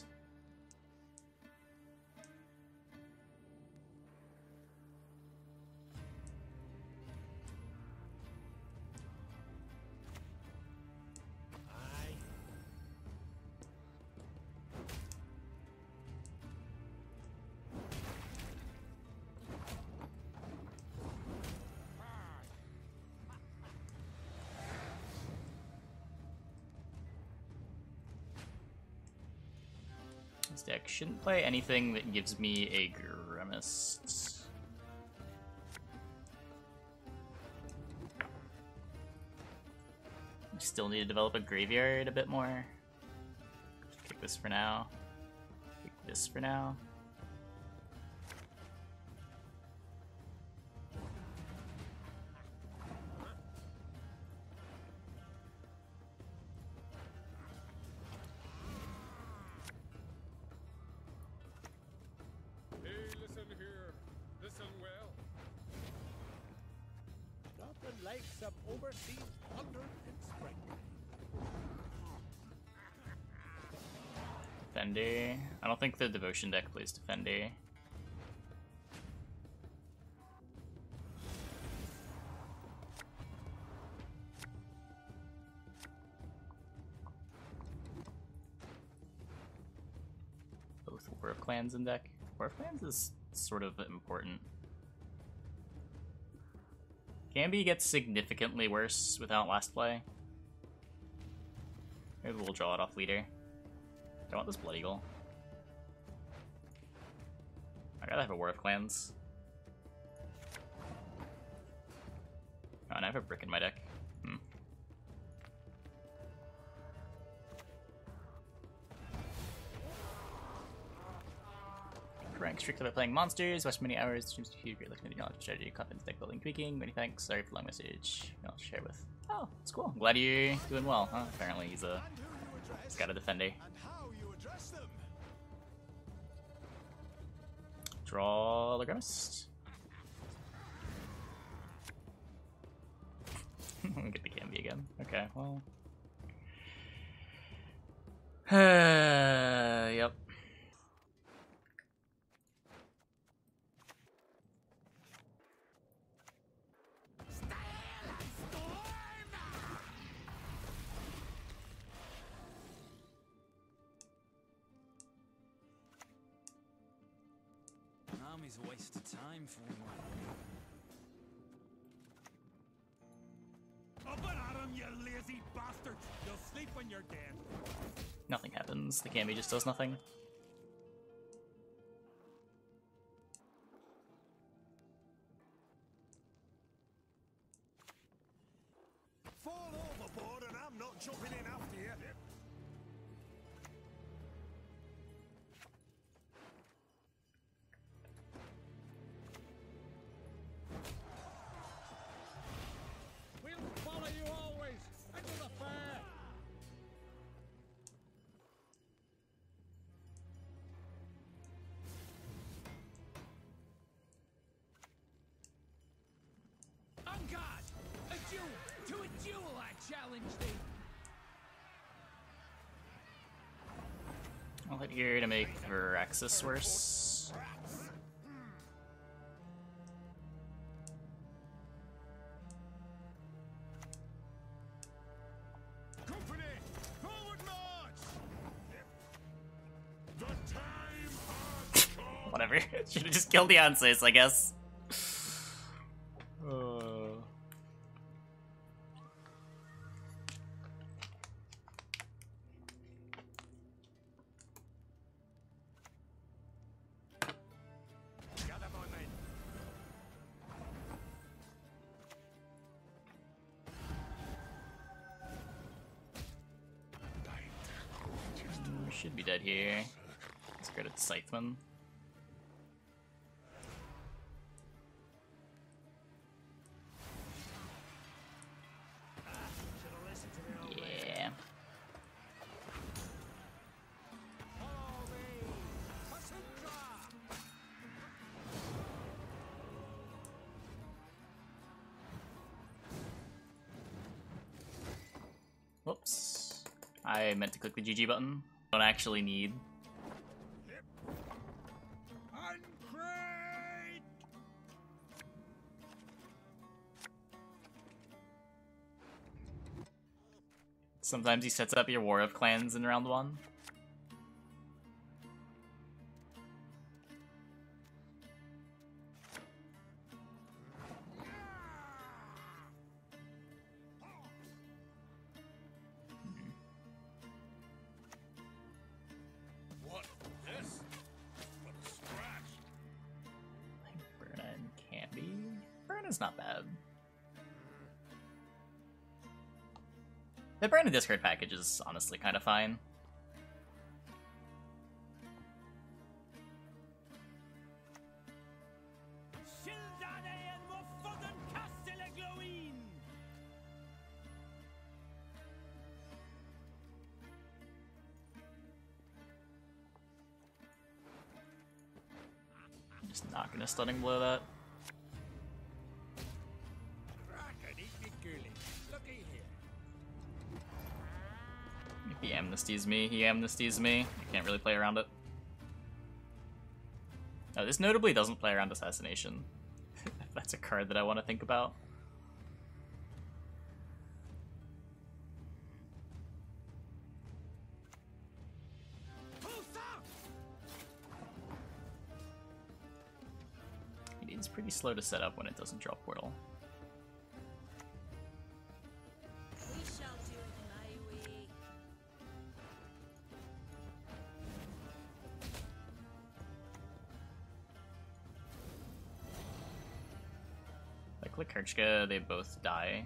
This deck shouldn't play anything that gives me a Grimace. Still need to develop a graveyard a bit more. Kick this for now. Kick this for now. Hey, listen here. Listen well. Nothing like some overseas plunder in spring. Defender. I don't think the Devotion deck plays Defender. Both War of Clans in deck. War of Clans is sort of important. Kambi gets significantly worse without last play. Maybe we'll draw it off leader. I want this Blood Eagle. I'd rather have a War of Clans. Oh, and I have a brick in my deck. Hmm. Rank strictly by playing monsters. Watch many hours. Seems to be great looking at your knowledge of strategy, confidence, deck building, tweaking. Many thanks. Sorry for the long message. I'll share with. Oh, it's cool. I'm glad you're doing well, huh? Apparently he's a he's got a defender. And how you address them. Draw the Grimace. Get the Kambi again. Okay, well. Uh, yep. Army's a waste of time for one. Up and at 'em, them, you lazy bastards! You'll sleep when you're dead. Nothing happens. The Kambi just does nothing. Fall overboard and I'm not jumping in after you. We'll follow you always. Into the fair. On guard! A duel! To a duel, I challenge thee! I'll hit here to make Veraxis worse. Company, forward march! The time has come! Whatever. Should have just killed the Ansis, I guess. Uh. Gather my men. We should be dead here. Let's go to the Scytheman. Yeah. Whoops. I meant to click the G G button. Don't actually need. An Craite! Sometimes he sets up your War of Clans in round one. What? This? What a scratch! Bran and Kambi. Bran is not bad. The Bran and Discard package is honestly kind of fine. I'm just not gonna stunning blow that. If he amnesties me, he amnesties me. I can't really play around it. Oh, this notably doesn't play around Assassination. If that's a card that I want to think about. It's pretty slow to set up when it doesn't draw Portal. We shall do it my way. If I click Kerchka, they both die.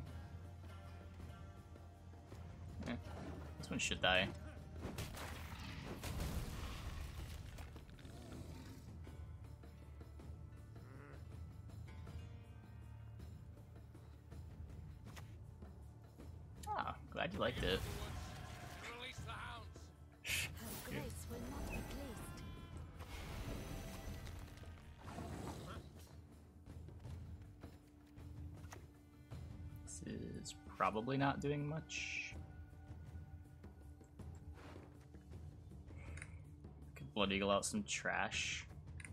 Eh, this one should die. Ah, glad you liked it. Release the hounds! Her grace will not be placed. This is probably not doing much. Could Blood Eagle out some trash.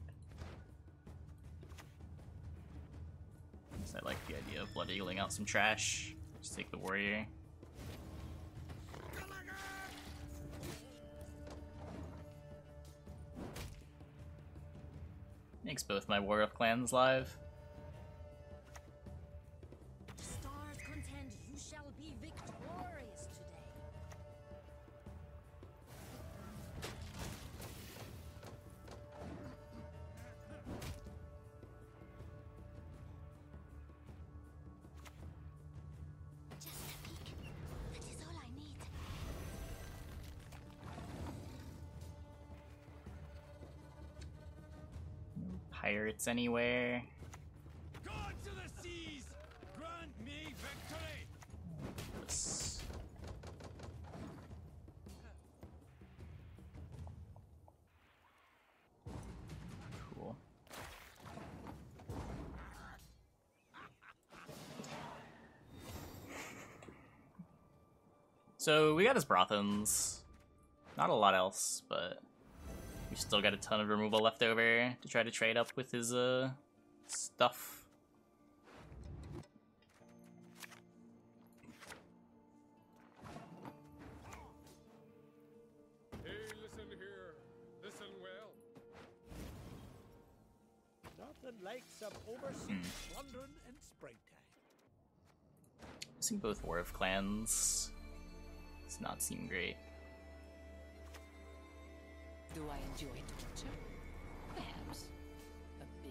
Guess I like the idea of Blood Eagling out some trash. Just take the warrior. Makes both my War of Clans live. Stars contend, you shall be victor. pirates anywhere. God to the seas! Grant me victory! This. Cool. So we got his Brothans. Not a lot else, but we still got a ton of removal left over to try to trade up with his uh stuff. Hey, listen here. Listen well. Nothing like some overseas plundering in springtime. Missing both War of Clans does not seem great. Do I enjoy torture? Perhaps a bit.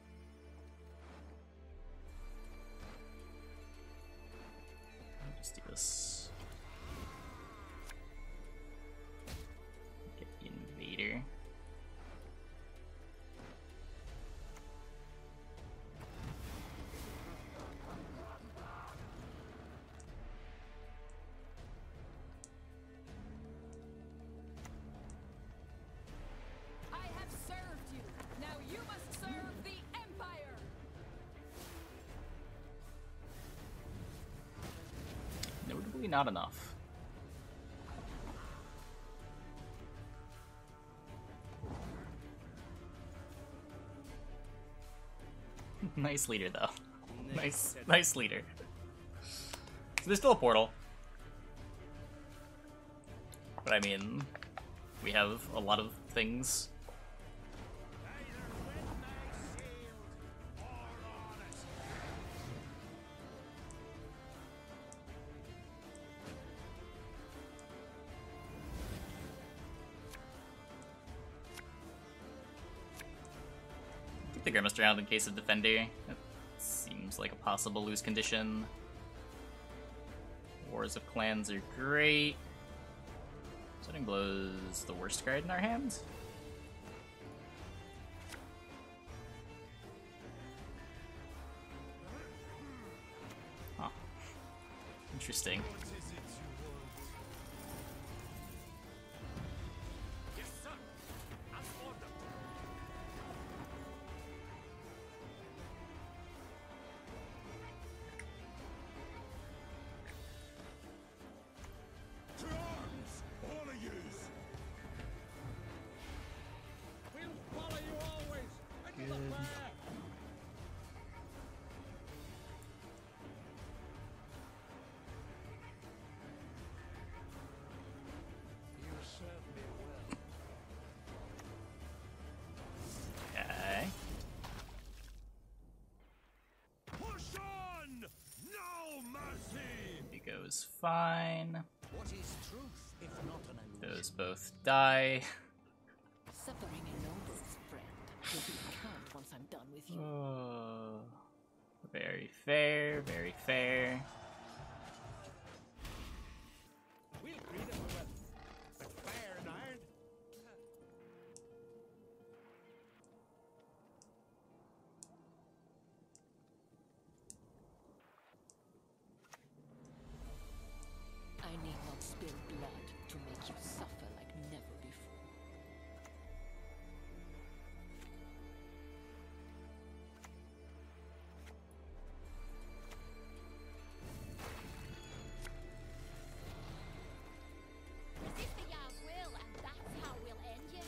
I'll just do this. Get the invader. I have served you. Now you must serve the Empire. Notably not enough. Nice leader though. Nice, nice leader. So there's still a portal. But I mean, we have a lot of things. Keep the Grimace around in case of Defender. That seems like a possible lose condition. Wars of Clans are great. Setting Blow is the worst card in our hand. Huh. Interesting. Yes, sir! As ordered! To arms! All of yous! We'll follow you always. Into the fire. You certainly will. Okay. Push on! No mercy! It goes fine. What is truth if not an illusion? Those both die. Suffering alone, friend, will be count once I'm done with you. Oh, very fair, very fair. We'll greet him with, with fire and iron. I need not spill blood to make you suffer like never before. Resist the Yaw's will, and that's how we'll end you.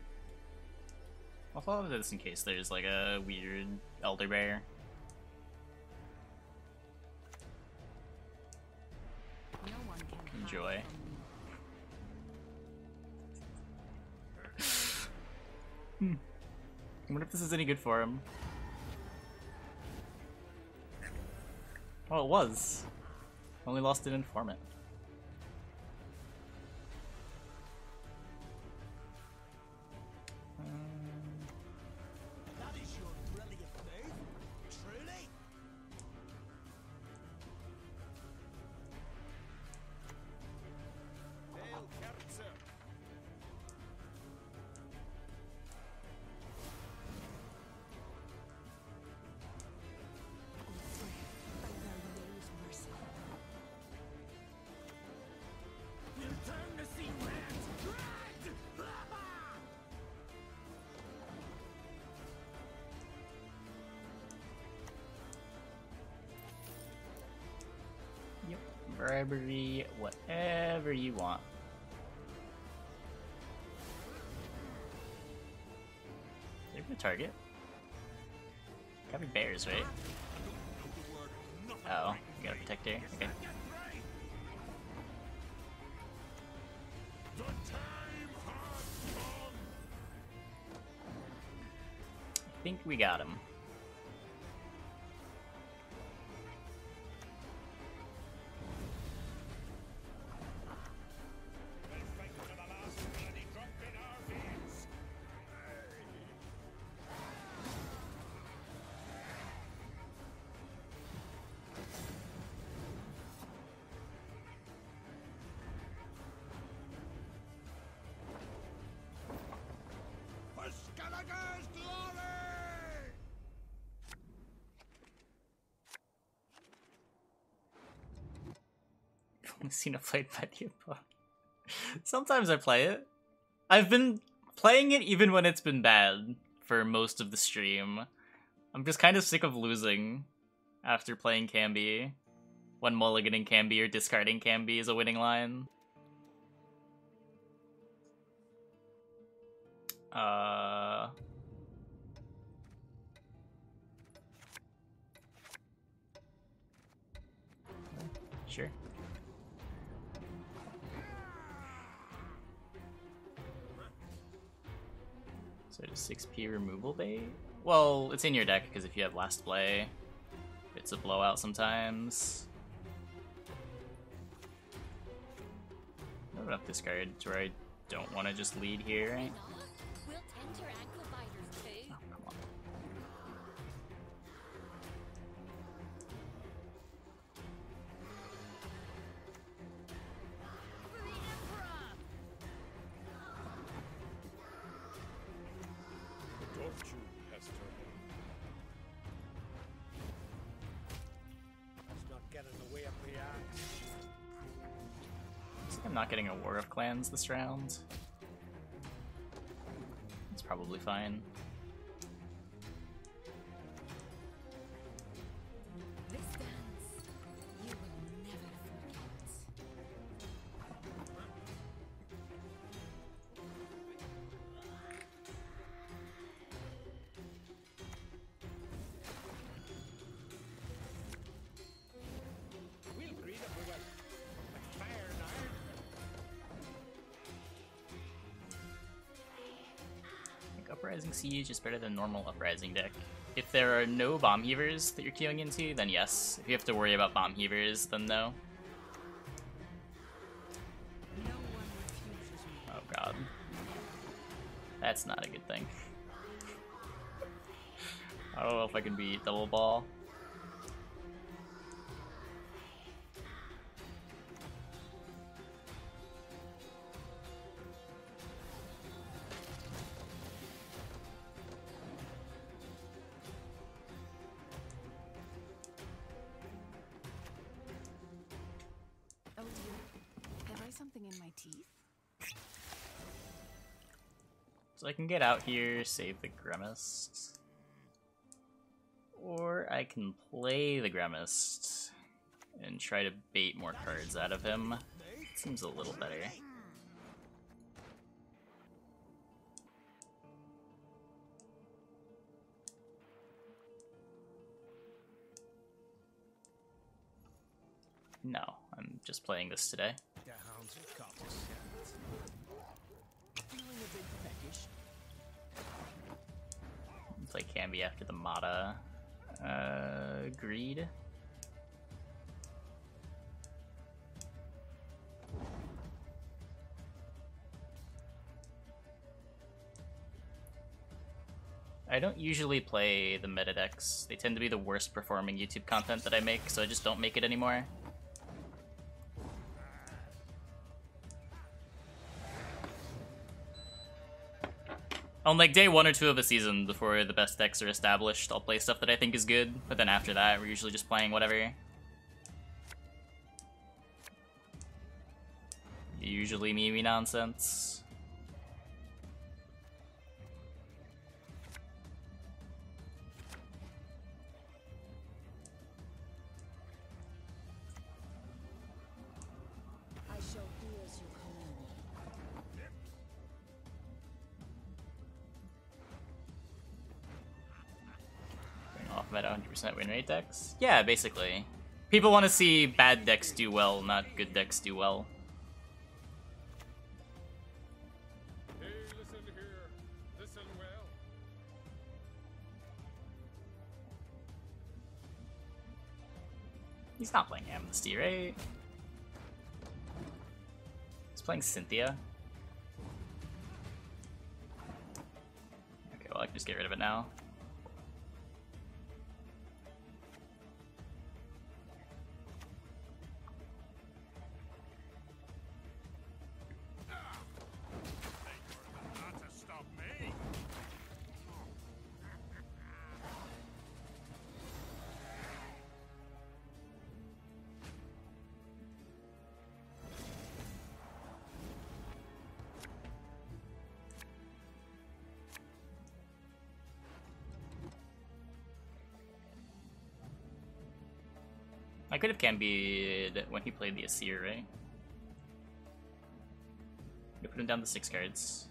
I'll follow this in case there's like a weird elder bear. No one can Enjoy. Hmm. I wonder if this is any good for him. Oh, it was. Only lost an informant. Um, That is your brilliant move. Truly. Hail, Kerzer! bribery, whatever you want. They're gonna target. Gotta be bears, right? Oh, you got a protector? Okay. I think we got him. Seen it played by the opponent. Sometimes I play it. I've been playing it even when it's been bad for most of the stream. I'm just kind of sick of losing after playing Kambi. When mulliganing Kambi or discarding Kambi is a winning line. Uh... Sure. So does six P removal bait? Well, it's in your deck because if you have last play, it's a blowout sometimes. Not enough discards where I don't want to just lead here, right? We'll tend your ankle biters too. Oh, come on. For the Emperor! Don't you pester me. Let's not get in the way of the axe. Looks like I'm not getting a War of Clans this round. It's probably fine. This dance, you will never forget. We'll greet him with a fire and iron. I think Uprising Siege is better than normal Uprising deck. If there are no Bomb Heavers that you're queuing into, then yes. If you have to worry about Bomb Heavers, then no. No one refuses me. Oh god. That's not a good thing. I don't know if I can beat Double Ball. Oh dear. Have I something in my teeth? So I can get out here, save the Gremist. Or I can play the Gremist and try to bait more cards out of him. Seems a little better. No, I'm just playing this today. The hounds will caught us. Feeling a bit peckish. Play Kambi after the Mata. Uh, Greed. I don't usually play the meta decks. They tend to be the worst performing YouTube content that I make, so I just don't make it anymore. On like day one or two of a season, before the best decks are established, I'll play stuff that I think is good, but then after that, we're usually just playing whatever. Usually meme nonsense. About one hundred percent win rate decks? Yeah, basically. People want to see bad decks do well, not good decks do well. Hey, listen here. Listen well. He's not playing Amnesty, right? He's playing Cynthia. Okay, well I can just get rid of it now. Not to stop me. I could have Kambi'd when he played the Asir, right? You put him down to six cards.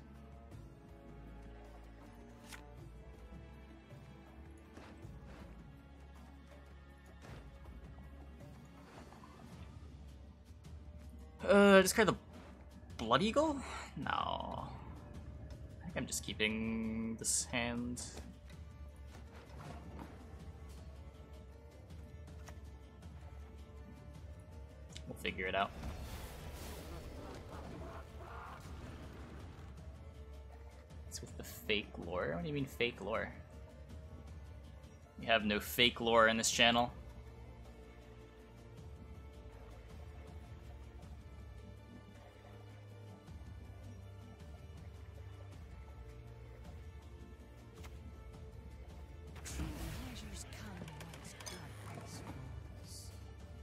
Uh, discard the Blood Eagle? No. I think I'm just keeping this hand. We'll figure it out. It's with the fake lore? What do you mean fake lore? You have no fake lore in this channel. Pleasures come once darkness falls.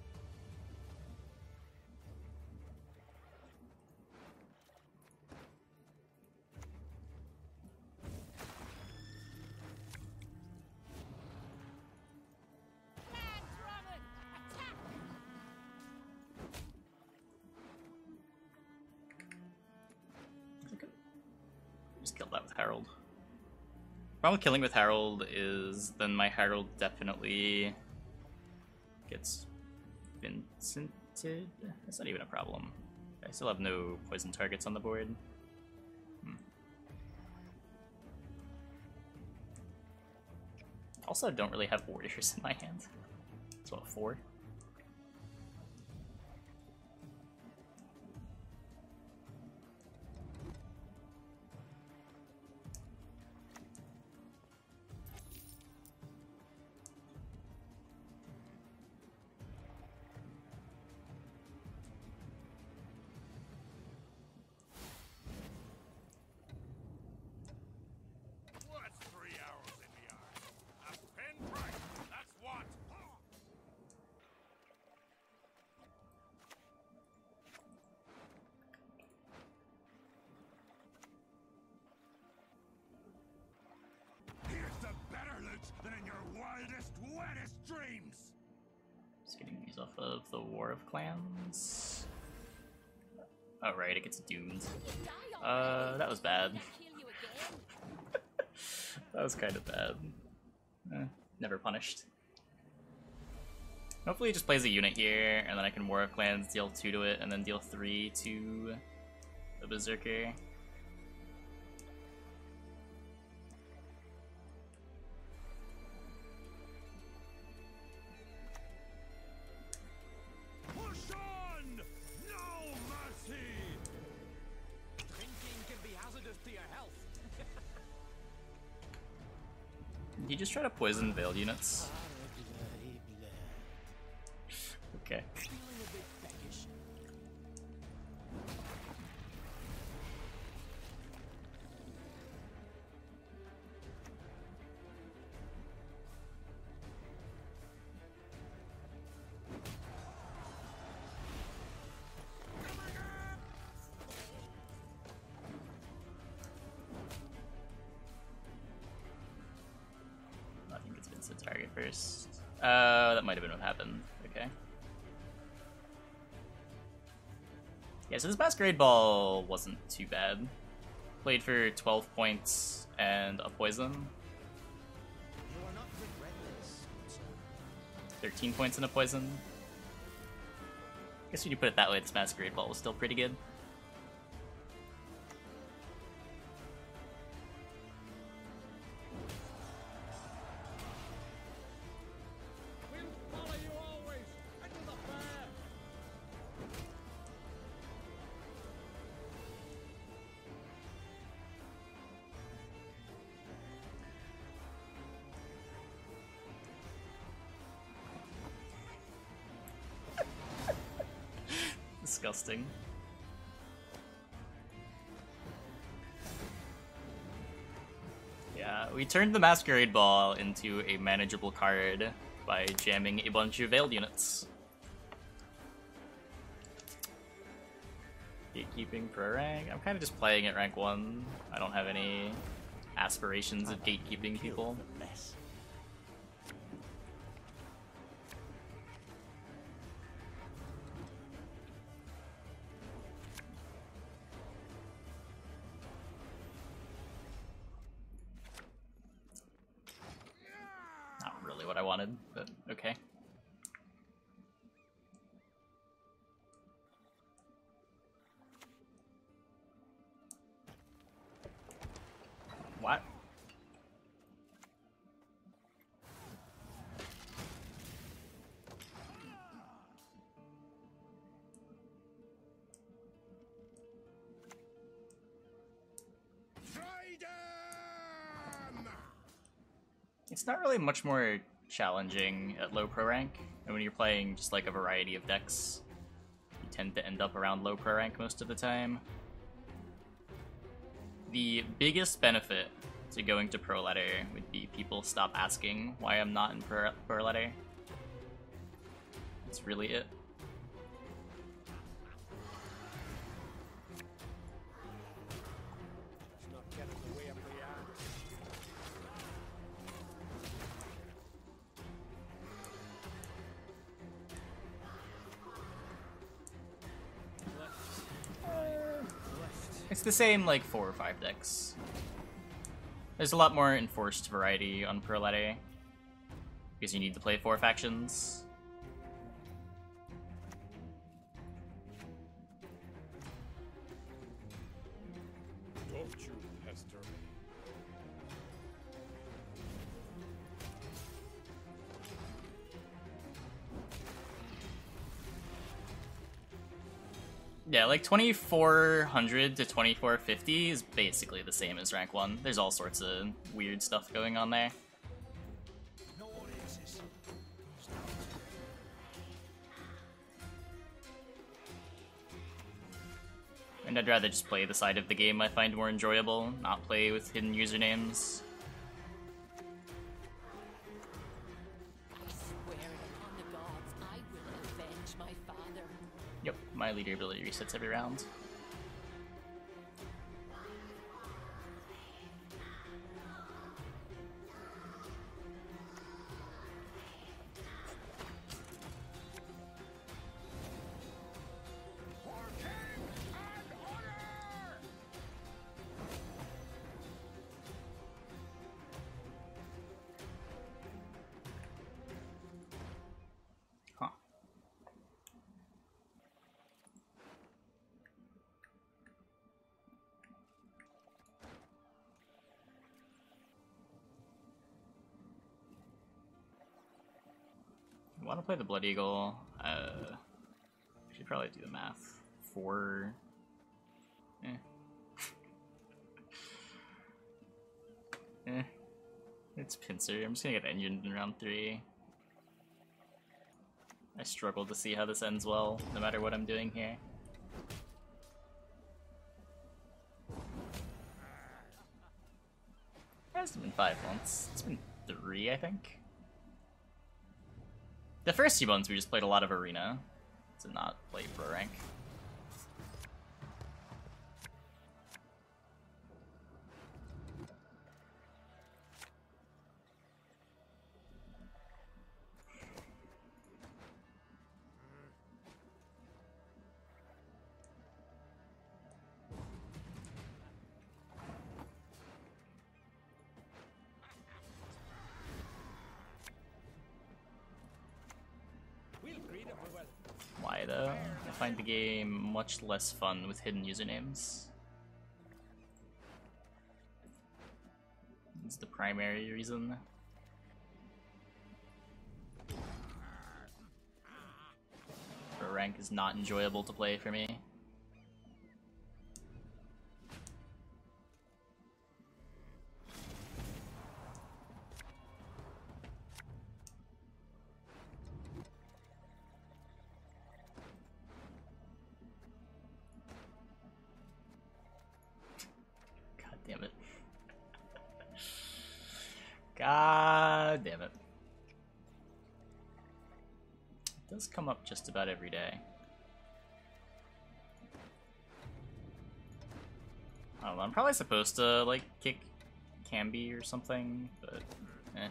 Just kill that with Herald. Problem with killing with Herald is then my Herald definitely gets Vincented. That's not even a problem. I still have no poison targets on the board. Hmm. Also, I don't really have warriors in my hand. It's what, four? What's three hours in the yard? A pin price, that's what. Here's the better loot than in your wildest, wettest dreams. Just getting these off of the War of Clans. Oh right, it gets doomed. Uh, that was bad. That was kind of bad. Eh, never punished. Hopefully he just plays a unit here, and then I can War of Clans, deal two to it, and then deal three to the Berserker. Push on! No mercy! Drinking can be hazardous to your health. Did he just try to poison Veiled units? Okay. Feeling a bit peckish. I think it's Vincent target first. Uh, that might have been what happened. Okay. Yeah, so this Masquerade Ball wasn't too bad. Played for twelve points and a poison. You will not regret this. thirteen points in a poison. I guess when you put it that way, this Masquerade Ball was still pretty good. We'll follow you always. Into the fair. Disgusting. Yeah, we turned the Masquerade Ball into a manageable card by jamming a bunch of Veiled units. Gatekeeping pro rank. I'm kind of just playing at rank one. I don't have any aspirations of gatekeeping people. Not really what I wanted, but okay. What? It's not really much more challenging at low pro rank, and when you're playing just like a variety of decks, you tend to end up around low pro rank most of the time. The biggest benefit to going to pro ladder would be people stop asking why I'm not in pro, pro ladder. That's really it. It's not getting the way up the ass. It's the same like four or five decks. There's a lot more enforced variety on pro ladder because you need to play four factions. Don't you pester me. Yeah, like twenty-four hundred to twenty-four fifty is basically the same as rank one. There's all sorts of weird stuff going on there. No audiences. And I'd rather just play the side of the game I find more enjoyable, not play with hidden usernames. I swear it upon the gods, I will avenge my father. Yep, my leader ability resets every round. For king and honor! Huh. I want to play the Blood Eagle. Uh, should probably do the math. Four. Eh. eh. It's Pincer. I'm just gonna get Engine in round three. I struggle to see how this ends well, no matter what I'm doing here. It hasn't been five months. It's been three, I think. The first few months we just played a lot of Arena to not play pro rank. lie though, I find the game much less fun with hidden usernames. It's the primary reason. Pro rank is not enjoyable to play for me. God damn it. God damn it. It does come up just about every day. I don't know, I'm probably supposed to, like, kick Kambi or something, but, eh.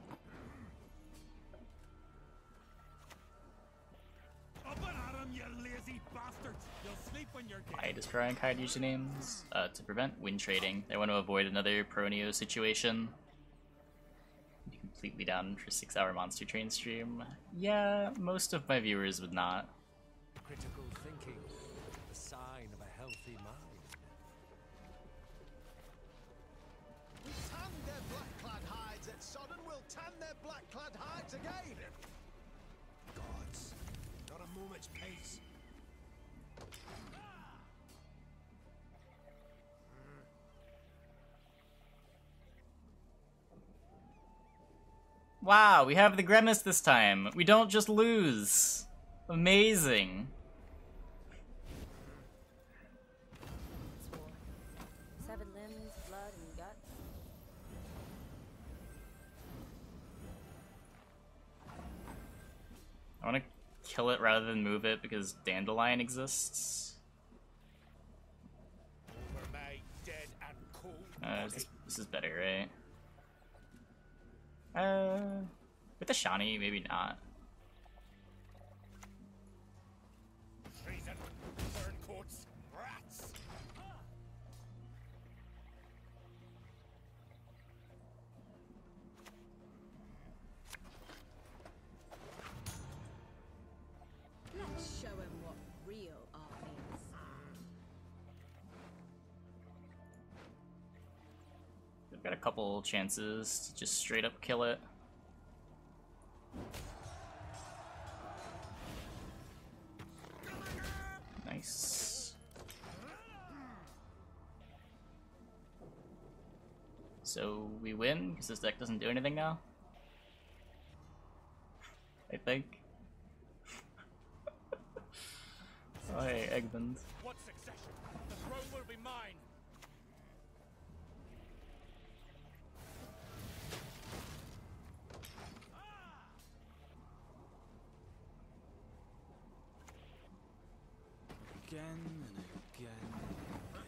Up and at 'em, you lazy bastards! You'll sleep when you're Why dead. destroy An Craite usernames? Uh, to prevent win trading. They want to avoid another Pro-Neo situation. Be completely down for six hour Monster Train stream. Yeah, most of my viewers would not. Critical thinking, the sign of a healthy mind. We tanned their black-clad hides at Sodden, we'll tan their black-clad hides again! Gods, not a moment's peace. Wow, we have the Grimace this time. We don't just lose. Amazing. Seven limbs, blood, and guts. I want to kill it rather than move it because Dandelion exists. Over my dead and cold Uh, body. this, this is better, right? Uh, with the Shani, maybe not. Treason, turncoats, rats. Let's show him what real art is. We've got a couple chances to just straight up kill it. Nice. So we win because this deck doesn't do anything now. I think. Oh, hey, Eggman. What succession? The throne will be mine. Again and again and again.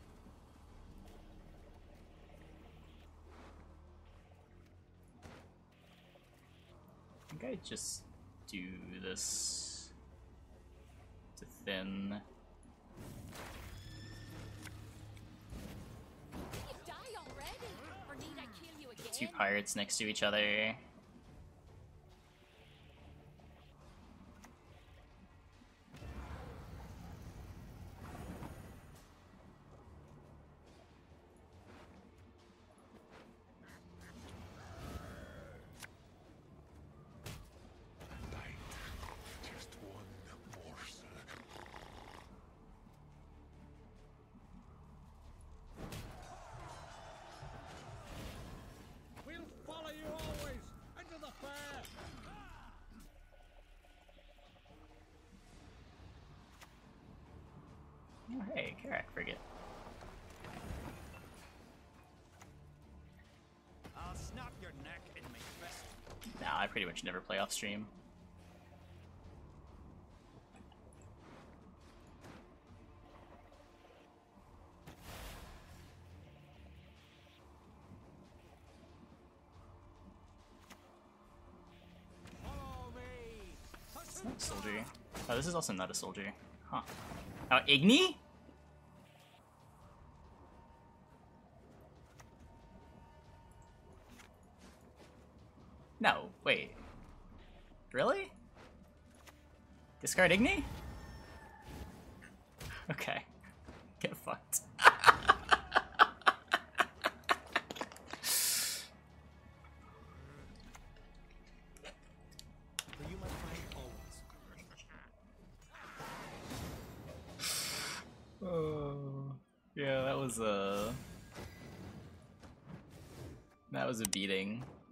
I think I just do this to thin. Did you die already? Or need I kill you again? Two pirates next to each other. Just one morsel. We'll follow you always into the fair. Oh, hey, Karak frigate. I'll snap your neck in my fist. Nah, I pretty much never play off stream. Follow me! It's not a soldier. Oh, this is also not a soldier. Huh. Oh, Igni? No, wait. Really? Discard Igni? Okay. Get fucked. For you, my friend, always. Oh, yeah, that was a that was a beating.